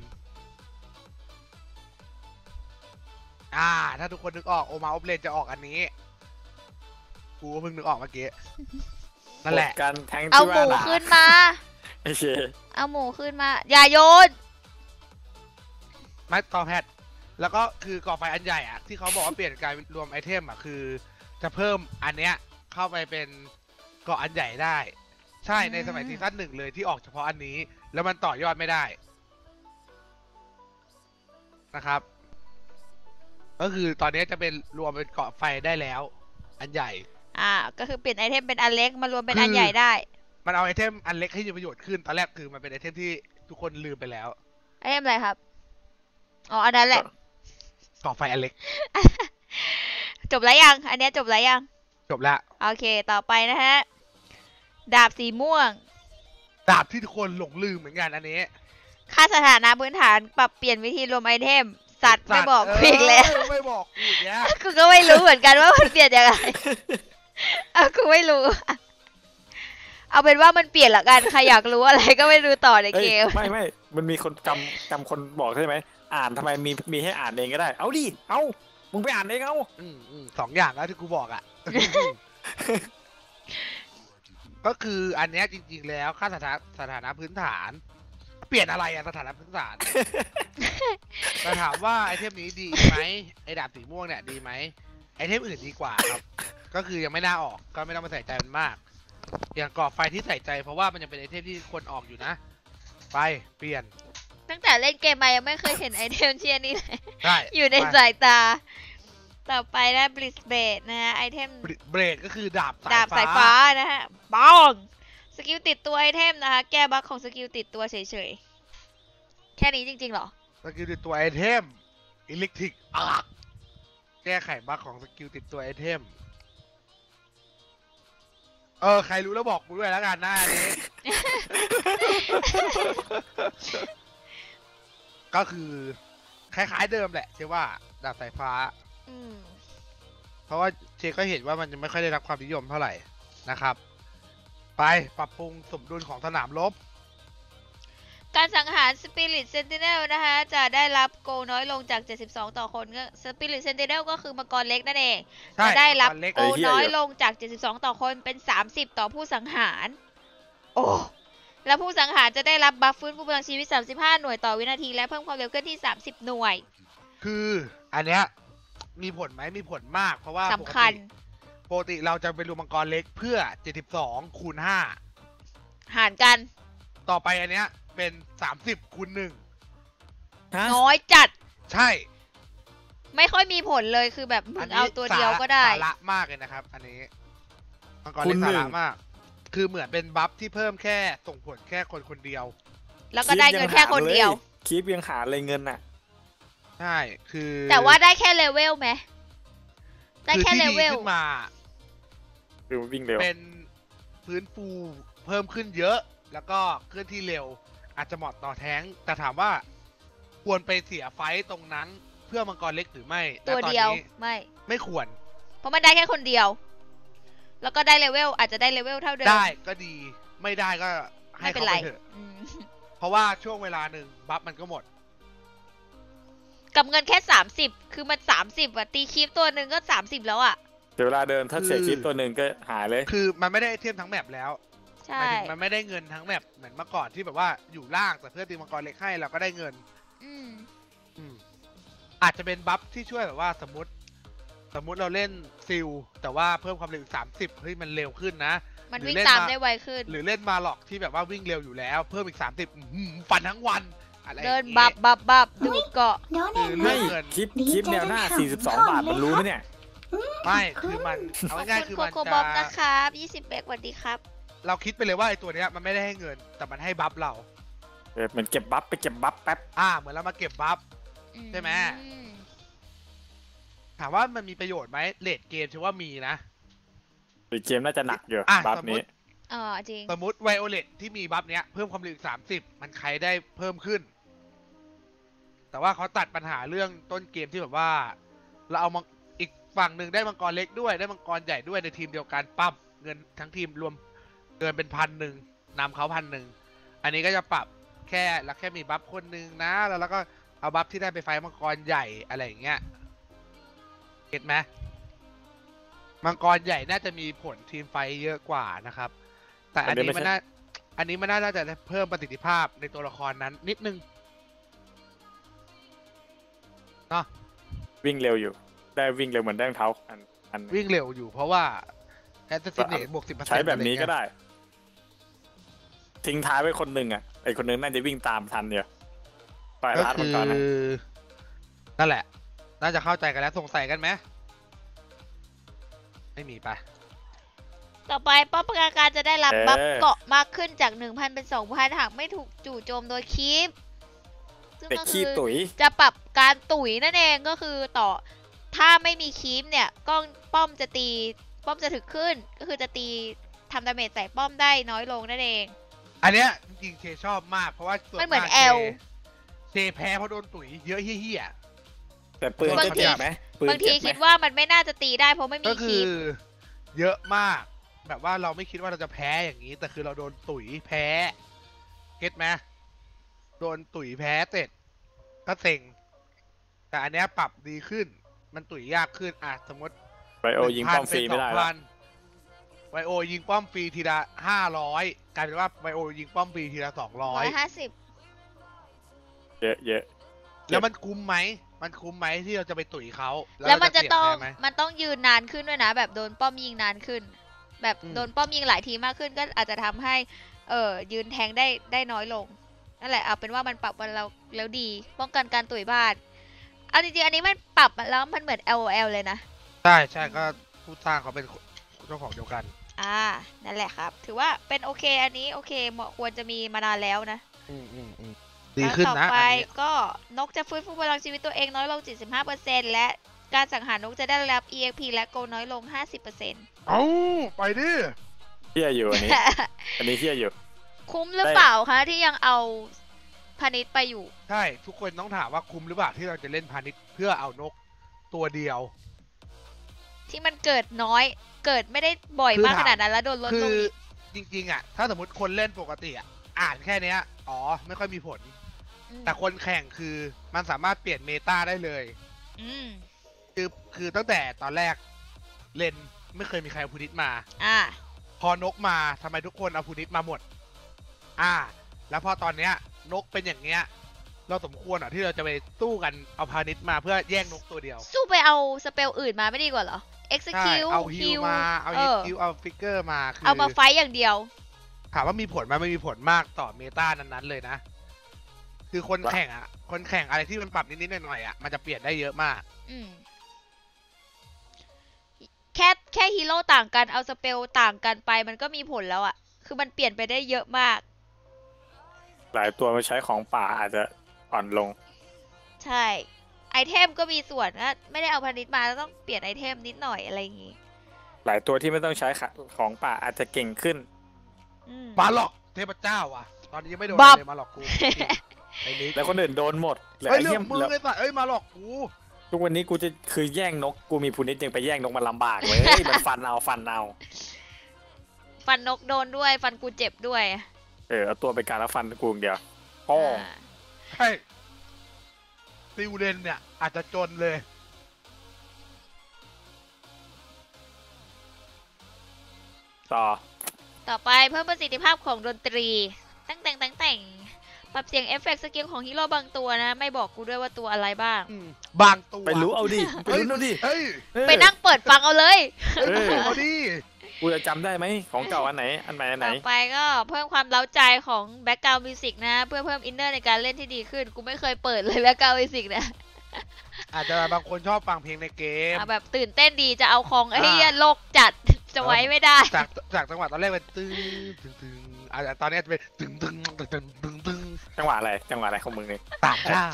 ถ้าทุกคนนึกออกโอมาออฟเลนจะออกอันนี้กูก็เพิ่งนึกออกเมื่อกี้นั่นแหละการแทงๆเอาที่หมูว่าขึ้นมาไอ้เชเอาหมูขึ้นมา อย่าโยนไม่ต่อแพทแล้วก็คือก่อไฟอันใหญ่อะที่เขาบอกว่าเปลี่ยนการรวมไอเทมอะคือจะเพิ่มอันเนี้ยเข้าไปเป็นเกาะอันใหญ่ได้ ใช่ในสมัยซีซั่น 1เลยที่ออกเฉพาะอันนี้แล้วมันต่อยอดไม่ได้นะครับ ก็คือตอนนี้จะเป็นรวมเป็นเกาะไฟได้แล้ว อันใหญ่ก็คือเปลี่ยนไอเทมเป็นอันเล็กมารวมเป็นอันใหญ่ได้มันเอาไอเทมอันเล็กให้มีประโยชน์ขึ้นตอนแรกคือมันเป็นไอเทมที่ทุกคนลืมไปแล้วไอเทมอะไรครับ อ๋ออันนั้นแหละเกาะไฟอันเล็กจบแล้วยัง อันเนี้ยจบแล้วยังจบแล้วโอเค ต่อไปนะฮะ ดาบสีม่วงดาบที่ทุกคนหลงลืมเหมือนกันอันนี้ค่าสถานะพื้นฐานปรับเปลี่ยนวิธีรวมไอเทม สัตว์ไม่บอกกูอีกแล้วไม่บอกกูอีกแล้วกูก็ไม่รู้เหมือนกันว่ามันเปลี่ยนยังไง กูไม่รู้ เอาเป็นว่ามันเปลี่ยนละกัน ใครอยากรู้อะไรก็ไปดูต่อในเกมไม่มันมีคนจำคนบอกใช่ไหมอ่านทำไมมีให้อ่านเองก็ได้ เอาดิเอามึงไปอ่านเองเอา 2 อย่างแล้วที่กูบอกอ่ะ ก็คืออันเนี้ยจริงๆแล้วค่าสถานะพื้นฐาน เปลี่ยนอะไรอะสถานะพื้นฐาน แต่ถามว่าไอเทมนี้ดีไหมไอดาบสีม่วงเนี่ยดีไหมไอเทมอื่นดีกว่าครับ ก็คือยังไม่น่าออกก็ไม่ต้องมาใส่ใจมันมาก อย่างก่อไฟที่ใส่ใจเพราะว่ามันยังเป็นไอเทมที่คนออกอยู่นะ ไปเปลี่ยนตั้งแต่เล่นเกมมายังไม่เคยเห็นไอเทมเชียนี้เลยได้อยู่ในสายตา ต่อไปนะบลิสเบดนะฮะไอเทมเบรดก็คือดาบดาบสายฟ้านะฮะบ้องสกิลติดตัวไอเทมนะคะ แก้บั๊กของสกิลติดตัวเฉยๆ แค่นี้จริงๆเหรอสกิลติดตัวไอเทมอิเล็กทริกแก้ไขบั๊กของสกิลติดตัวไอเทมใครรู้แล้วบอกกูด้วยแล้วกันหน้านี้ ก็คือคล้ายๆเดิมแหละเชื่อว่าดาบสายฟ้าเพราะว่าเชก็เห็นว่ามันยังไม่ค่อยได้รับความนิยมเท่าไหร่นะครับ ไปปรับปรุงสมดุลของสนามรบการสังหาร Spirit Sentinel นะคะจะได้รับโกน้อยลงจาก72ต่อคนก็ Spirit Sentinel ก็คือมังกรเล็กนั่นเองจะได้รับโกน้อยลงจาก72ต่อคนเป็น30ต่อผู้สังหารโอ้แล้วผู้สังหารจะได้รับบัฟฟื้นฟูพลังชีวิต35หน่วยต่อวินาทีและเพิ่มความเร็วเคลื่อนที่30หน่วยคืออันเนี้ยมีผลไหมมีผลมากเพราะว่าสำคัญปกติเราจะไปรวมมังกรเล็กเพื่อ72คูณ5 หารกันต่อไปอันเนี้ยเป็น30คูณ1 น้อยจัดใช่ไม่ค่อยมีผลเลยคือแบบมึงเอาตัวเดียวก็ได้สาระมากเลยนะครับอันนี้มังกรเล็กสาระมากคือเหมือนเป็นบัฟที่เพิ่มแค่ส่งผลแค่คนเดียวแล้วก็ได้เงินแค่คนเดียวคลิปยังหาเลยเงินน่ะใช่คือแต่ว่าได้แค่เลเวลไหมได้แค่เลเวลขึ้นมาคือวิ่งเร็วเป็นฟื้นฟูเพิ่มขึ้นเยอะ แล้วก็เคลื่อนที่เร็ว อาจจะเหมาะต่อแท้งแต่ถามว่าควรไปเสียไฟต์ตรงนั้นเพื่อมังกรเล็กหรือไม่ตัวเดียวไม่ควรเพราะมันได้แค่คนเดียว แล้วก็ได้เลเวลอาจจะได้เลเวลเท่าเดิมได้ก็ดีไม่ได้ก็ให้เขาไปเถอะเพราะว่าช่วงเวลาหนึ่งบัฟมันก็หมดกับเงินแค่30คือมัน30อ่ะตีคีฟตัวหนึ่งก็30แล้วอ่ะเดี๋ยวเวลาเดินถ้าเสียคีฟตัวหนึ่งก็หายเลยคือมันไม่ได้เทียมทั้งแมปแล้วใช่มันไม่ได้เงินทั้งแมปเหมือนเมื่อก่อนที่แบบว่าอยู่ล่างแต่เพื่อตีมังกรเล็กให้เราก็ได้เงินอาจจะเป็นบัฟที่ช่วยแบบว่าสมมติเราเล่นซิลแต่ว่าเพิ่มความเร็ว30เฮ้ยมันเร็วขึ้นนะมันวิ่งตามได้ไวขึ้นหรือเล่นมาหลอกที่แบบว่าวิ่งเร็วอยู่แล้วเพิ่มอีก30ฟันทั้งวันเดินบับดูดเกาะไม่คลิปแนวหน้า42 บาทมันรู้ไหมเนี่ยไม่คือมันเอาง่ายๆคือมันจะบ๊อบนะครับ20เบกสวัสดีครับเราคิดไปเลยว่าไอ้ตัวเนี้ยมันไม่ได้ให้เงินแต่มันให้บัฟเราเหมือนเก็บบัฟไปเก็บบัฟแป๊บเหมือนเรามาเก็บบัฟใช่ไหมถามว่ามันมีประโยชน์ไหมเลดเกมถือว่ามีนะเลดเกมน่าจะหนักอยู่บัฟนี้จริงสมมติไวโอเลตที่มีบัฟเนี้ยเพิ่มความเร็ว30มันใครได้เพิ่มขึ้นแต่ว่าเขาตัดปัญหาเรื่องต้นเกมที่แบบว่าเราเอาอีกฝั่งหนึ่งได้มังกรเล็กด้วยได้มังกรใหญ่ด้วยในทีมเดียวกันปั๊บเงินทั้งทีมรวมเกินเป็น1,000นำเขา1,000อันนี้ก็จะปรับแค่มีบัฟคนหนึ่งนะแล้วก็เอาบัฟที่ได้ไปไฟมังกรใหญ่อะไรอย่างเงี้ยเห็นไหมมังกรใหญ่น่าจะมีผลทีมไฟเยอะกว่านะครับแต่อันนี้มันน่าจะเพิ่มประสิทธิภาพในตัวละครนั้นนิดนึงเนาะวิ่งเร็วอยู่ได้วิ่งเร็วเหมือนได้เท้าอันวิ่งเร็วอยู่เพราะว่าแอสซิสเนตบวก10% ใช้แบบนี้ก็ได้ทิ้งท้ายไว้คนหนึ่งอ่ะไอคนนึงน่าจะวิ่งตามทันเนี่ยปล่อยลาดมันก่อนนะนั่นแหละน่าจะเข้าใจกันแล้วสงสัยกันไหมไม่มีไปต่อไปป้อมปราการจะได้รับบัฟเกาะมากขึ้นจาก 1,000 เป็น 2,000 หากไม่ถูกจู่โจมโดยคีฟซึ่งก็คือจะปรับการตุ๋ยนั่นเองก็คือถ้าไม่มีคีฟเนี่ยป้อมจะถึกขึ้นก็คือจะตีทำดาเมจใส่ป้อมได้น้อยลงนั่นเองอันเนี้ยจริงๆเชชอบมากเพราะว่ามันเหมือนเชแพ้เพราะโดนตุ๋ยเยอะเฮี้ยแต่ปืนบางทีคิดว่ามันไม่น่าจะตีได้เพราะไม่มีคีฟเยอะมากแบบว่าเราไม่คิดว่าเราจะแพ้อย่างนี้แต่คือเราโดนตุ๋ยแพ้เก็ตไหมโดนตุ๋ยแพ้เสร็จก็เซ็งแต่อันเนี้ยปรับดีขึ้นมันตุ๋ยยากขึ้นสมมติไวโอยิงป้อมฟรีไม่ได้ไวโอยิงป้อมฟรีทีละ500กลายเป็นว่าไวโอยิงป้อมฟรีทีละ 250 เยอะแล้วมันคุ้มไหมที่เราจะไปตุ๋ยเขาแล้วมันต้องยืนนานขึ้นด้วยนะแบบโดนป้อมยิงนานขึ้นแบบโดนป้อมยิงหลายทีมากขึ้นก็อาจจะทำให้ยืนแทงได้น้อยลงนั่นแหละเอาเป็นว่ามันปรับมันแล้วดีป้องกันการตุ๋ยบ้านเอาจริงๆอันนี้มันปรับแล้วมันเหมือน LOL เลยนะใช่ก็ผู้สร้างเขาเป็นเจ้าของเดียวกันนั่นแหละครับถือว่าเป็นโอเคอันนี้โอเคเหมาะควรจะมีมานานแล้วนะดีขึ้นนะต่อไปก็นกจะฟื้นฟูพลังชีวิตตัวเองน้อยลง 75% และการสังหารนกจะได้รับ EXP และโกน้อยลง 50% เอาไปดิเที่ยอยู่อันนี้เที่ยอยู่คุ้มหรือเปล่าคะที่ยังเอาพาณิชย์ไปอยู่ใช่ทุกคนต้องถามว่าคุ้มหรือเปล่าที่เราจะเล่นพาณิชย์เพื่อเอานกตัวเดียวที่มันเกิดน้อยเกิดไม่ได้บ่อยมากขนาดนั้นแล้วโดนลดลงคือจริงๆถ้าสมมติคนเล่นปกติอ่านแค่เนี้ยไม่ค่อยมีผลแต่คนแข่งคือมันสามารถเปลี่ยนเมตาได้เลยคือตั้งแต่ตอนแรกเล่นไม่เคยมีใครเอาพูนิตมาพอนกมาทำไมทุกคนเอาพูนิตมาหมดแล้วพอตอนเนี้ยนกเป็นอย่างเงี้ยเราสมควรที่เราจะไปสู้กันเอาพาณิชย์มาเพื่อแย่งนกตัวเดียวสู้ไปเอาสเปลอื่นมาไม่ดีกว่าเหรอ execute เอาฮิลมาเอาฮิลเอาฟิกเกอร์มาเอามาไฟอย่างเดียวถามว่ามีผลไหมไม่มีผลมากต่อเมตานั้นๆเลยนะคือคนแข่งอะไรที่มันปรับนิดๆหน่อยๆมันจะเปลี่ยนได้เยอะมากแค่ฮีโร่ต่างกันเอาสเปลต่างกันไปมันก็มีผลแล้วคือมันเปลี่ยนไปได้เยอะมากหลายตัวมาใช้ของป่าอาจจะอ่อนลงใช่ไอเทมก็มีส่วนนะไม่ได้เอาพาณิชย์มาแล้วต้องเปลี่ยนไอเทมนิดหน่อยอะไรอย่างงี้หลายตัวที่ไม่ต้องใช้ของป่าอาจจะเก่งขึ้นมาหลอกเทพเจ้าว่ะตอนนี้ยังไม่โดนบับเลยมาหลอกกูไอ้นิกแล้วคนอื่นโดนหมดเหลือเฮ้ยไอ้เรื่อเหี้ยงมึงไอ้สัสเอ้ยมาหลอกกูทุกวันนี้กูจะคือแย่งนกกูมีพูนิดยังไปแย่งนกมันลำบากเลยมันฟันเอาฟันนกโดนด้วยฟันกูเจ็บด้วยเอาตัวไปการแล้วฟันกูอย่างเดียวพ่อใช่ซิวเลนเนี่ยอาจจะจนเลยต่อไปเพิ่มประสิทธิภาพของดนตรีแต่งปรับเสียงเอฟเฟกต์สกิลของฮีโร่บางตัวนะ ไม่บอกกูด้วยว่าตัวอะไรบ้างบางตัวไปรู้เอาดิไปรู้เอาดิเฮ้ยไปนั่งเปิดฟังเอาเลยเอาดิกูจะจำได้ไหมของเก่าอันไหนอันใหม่อันไหนต่อไปก็เพิ่มความเร้าใจของแบ็กกราวด์มิวสิกนะ เพื่อเพิ่มอินเนอร์ในการเล่นที่ดีขึ้น กูไม่เคยเปิดเลยแบ็กกราวด์มิวสิกนะอาจจะบางคนชอบฟังเพลงในเกมแบบตื่นเต้นดีจะเอาของไอ้เหี้ยโลกจัดจะไว้ไม่ได้จากจังหวะตอนแรกเป็นตึงตอนนี้จะเป็นตึงจังหวะอะไรของมึงเนี่ยตามท่า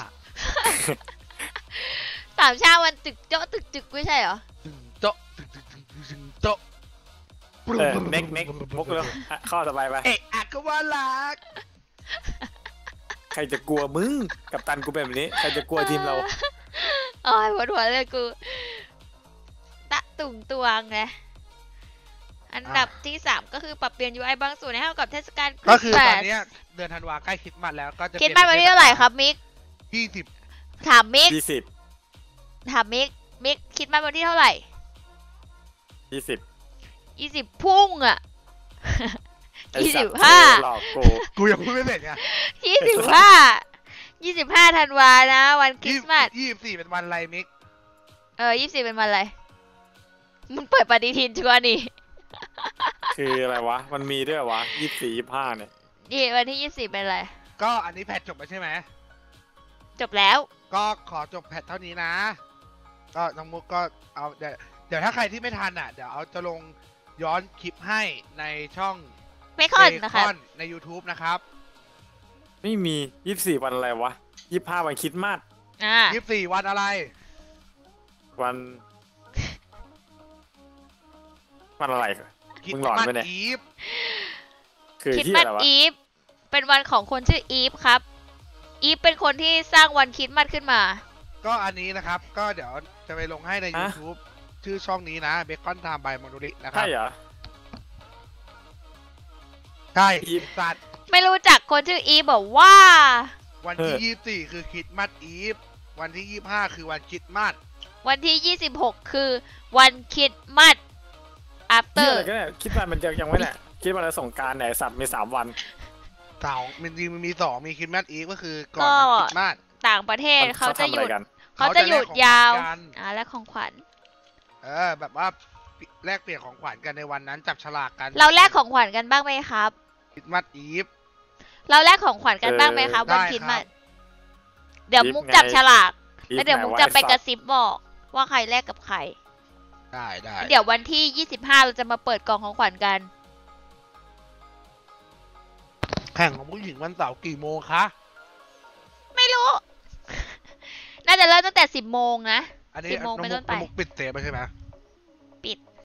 สามชาวันตึกเจาะตึกจึกไม่ใช่เหรอตึงโจ๊ะตึงโจ๊ะเน็กมุกเลยข้อต่อไปไปเอ๊ะอะก็ว่ารักใครจะกลัวมึงกับตันกูเป็นแบบนี้ใครจะกลัวทีมเราโอ้ยปวดหัวเลยกูตะตุ่งตวงไงอันดับที่ 3 ก็คือปรับเปลี่ยน UI บางส่วนให้เข้ากับเทศกาลก็คือตอนนี้เดือนธันวาใกล้คริสต์มาสแล้วก็จะคิดมาวันที่เท่าไหร่ครับมิก 20 ถามมิก 20 มิกคิดมาวันที่เท่าไหร่ 20 20พุ่งอ่ะไอ้สัตว์ 25 หลอกกูกูยังพูดไม่เสร็จไง 25ธันวานะวันคริสต์มาส 24เป็นวันอะไรมิก 24เป็นวันอะไรมึงเปิดปฏิทินชัวร์นี่คืออะไรวะมันมีด้วยวะ24 25เนี่ยวันที่ 24เป็นอะไรก็อันนี้แพทจบไปใช่ไหมจบแล้วก็ขอจบแพทเท่านี้นะ ก็น้องมุกก็เอาเดี๋ยวถ้าใครที่ไม่ทันอ่ะเดี๋ยวเอาจะลงย้อนคลิปให้ในช่องเบคอนนะคะใน YouTube นะครับไม่มี24วันอะไรวะ25วันคริสต์มาส 24วันอะไรวันอะไรคริสมึงต์หลอนมาสไปเนี่ยอีฟคือคริสที่ต์อะมาสไรวะอีฟเป็นวันของคนชื่ออีฟครับ อีฟเป็นคนที่สร้างวันคริสต์มาสขึ้นมาก็อันนี้นะครับ ก็เดี๋ยวจะไปลงให้ใน YouTube ชื่อช่องนี้นะ Bacon Time by Monolith นะครัใช่เหรอใช่อีฟสัตว์ไม่รู้จักคนชื่ออีฟบอกว่าวันที่24คือคริสต์มาสอีฟวันที่25คือวันคริสต์มาสวันที่ 26 คือวันคริสต์มาสเที่ย after อะไรก็เนี่ยคิดว่ามันจะยังไม่เนี่ยคิดว่าแล้วสงกรานต์ไหนสัตว์มี3 วันมันจริงมันมี2มีคริสต์มาสอีฟก็คือก่อนวันคริสต์มาสต่างประเทศเขาจะหยุดกันเขาจะหยุดยาวเขาจะแลกของขวัญกันและของขวัญแบบว่าแลกเปลี่ยนของขวัญกันในวันนั้นจับฉลากกันเราแลกของขวัญกันบ้างไหมครับคริสต์มาสอีฟเราแลกของขวัญกันบ้างไหมครับได้วันครับคริสต์มาสเดี๋ยวมุกจับฉลาก แล้วเดี๋ยวมุกจะไปกระซิบบอกว่าใครแลกกับใครได้เดี๋ยววันที่ 25 เราจะมาเปิดกล่องของขวัญกันแข่งของผู้หญิงวันเสาร์กี่โมงคะไม่รู้ น่าจะเริ่มตั้งแต่ 10 โมงนะอันนี้ 10 โมงเป็นต้นไปองมุกปิดเซฟไปใช่ไหม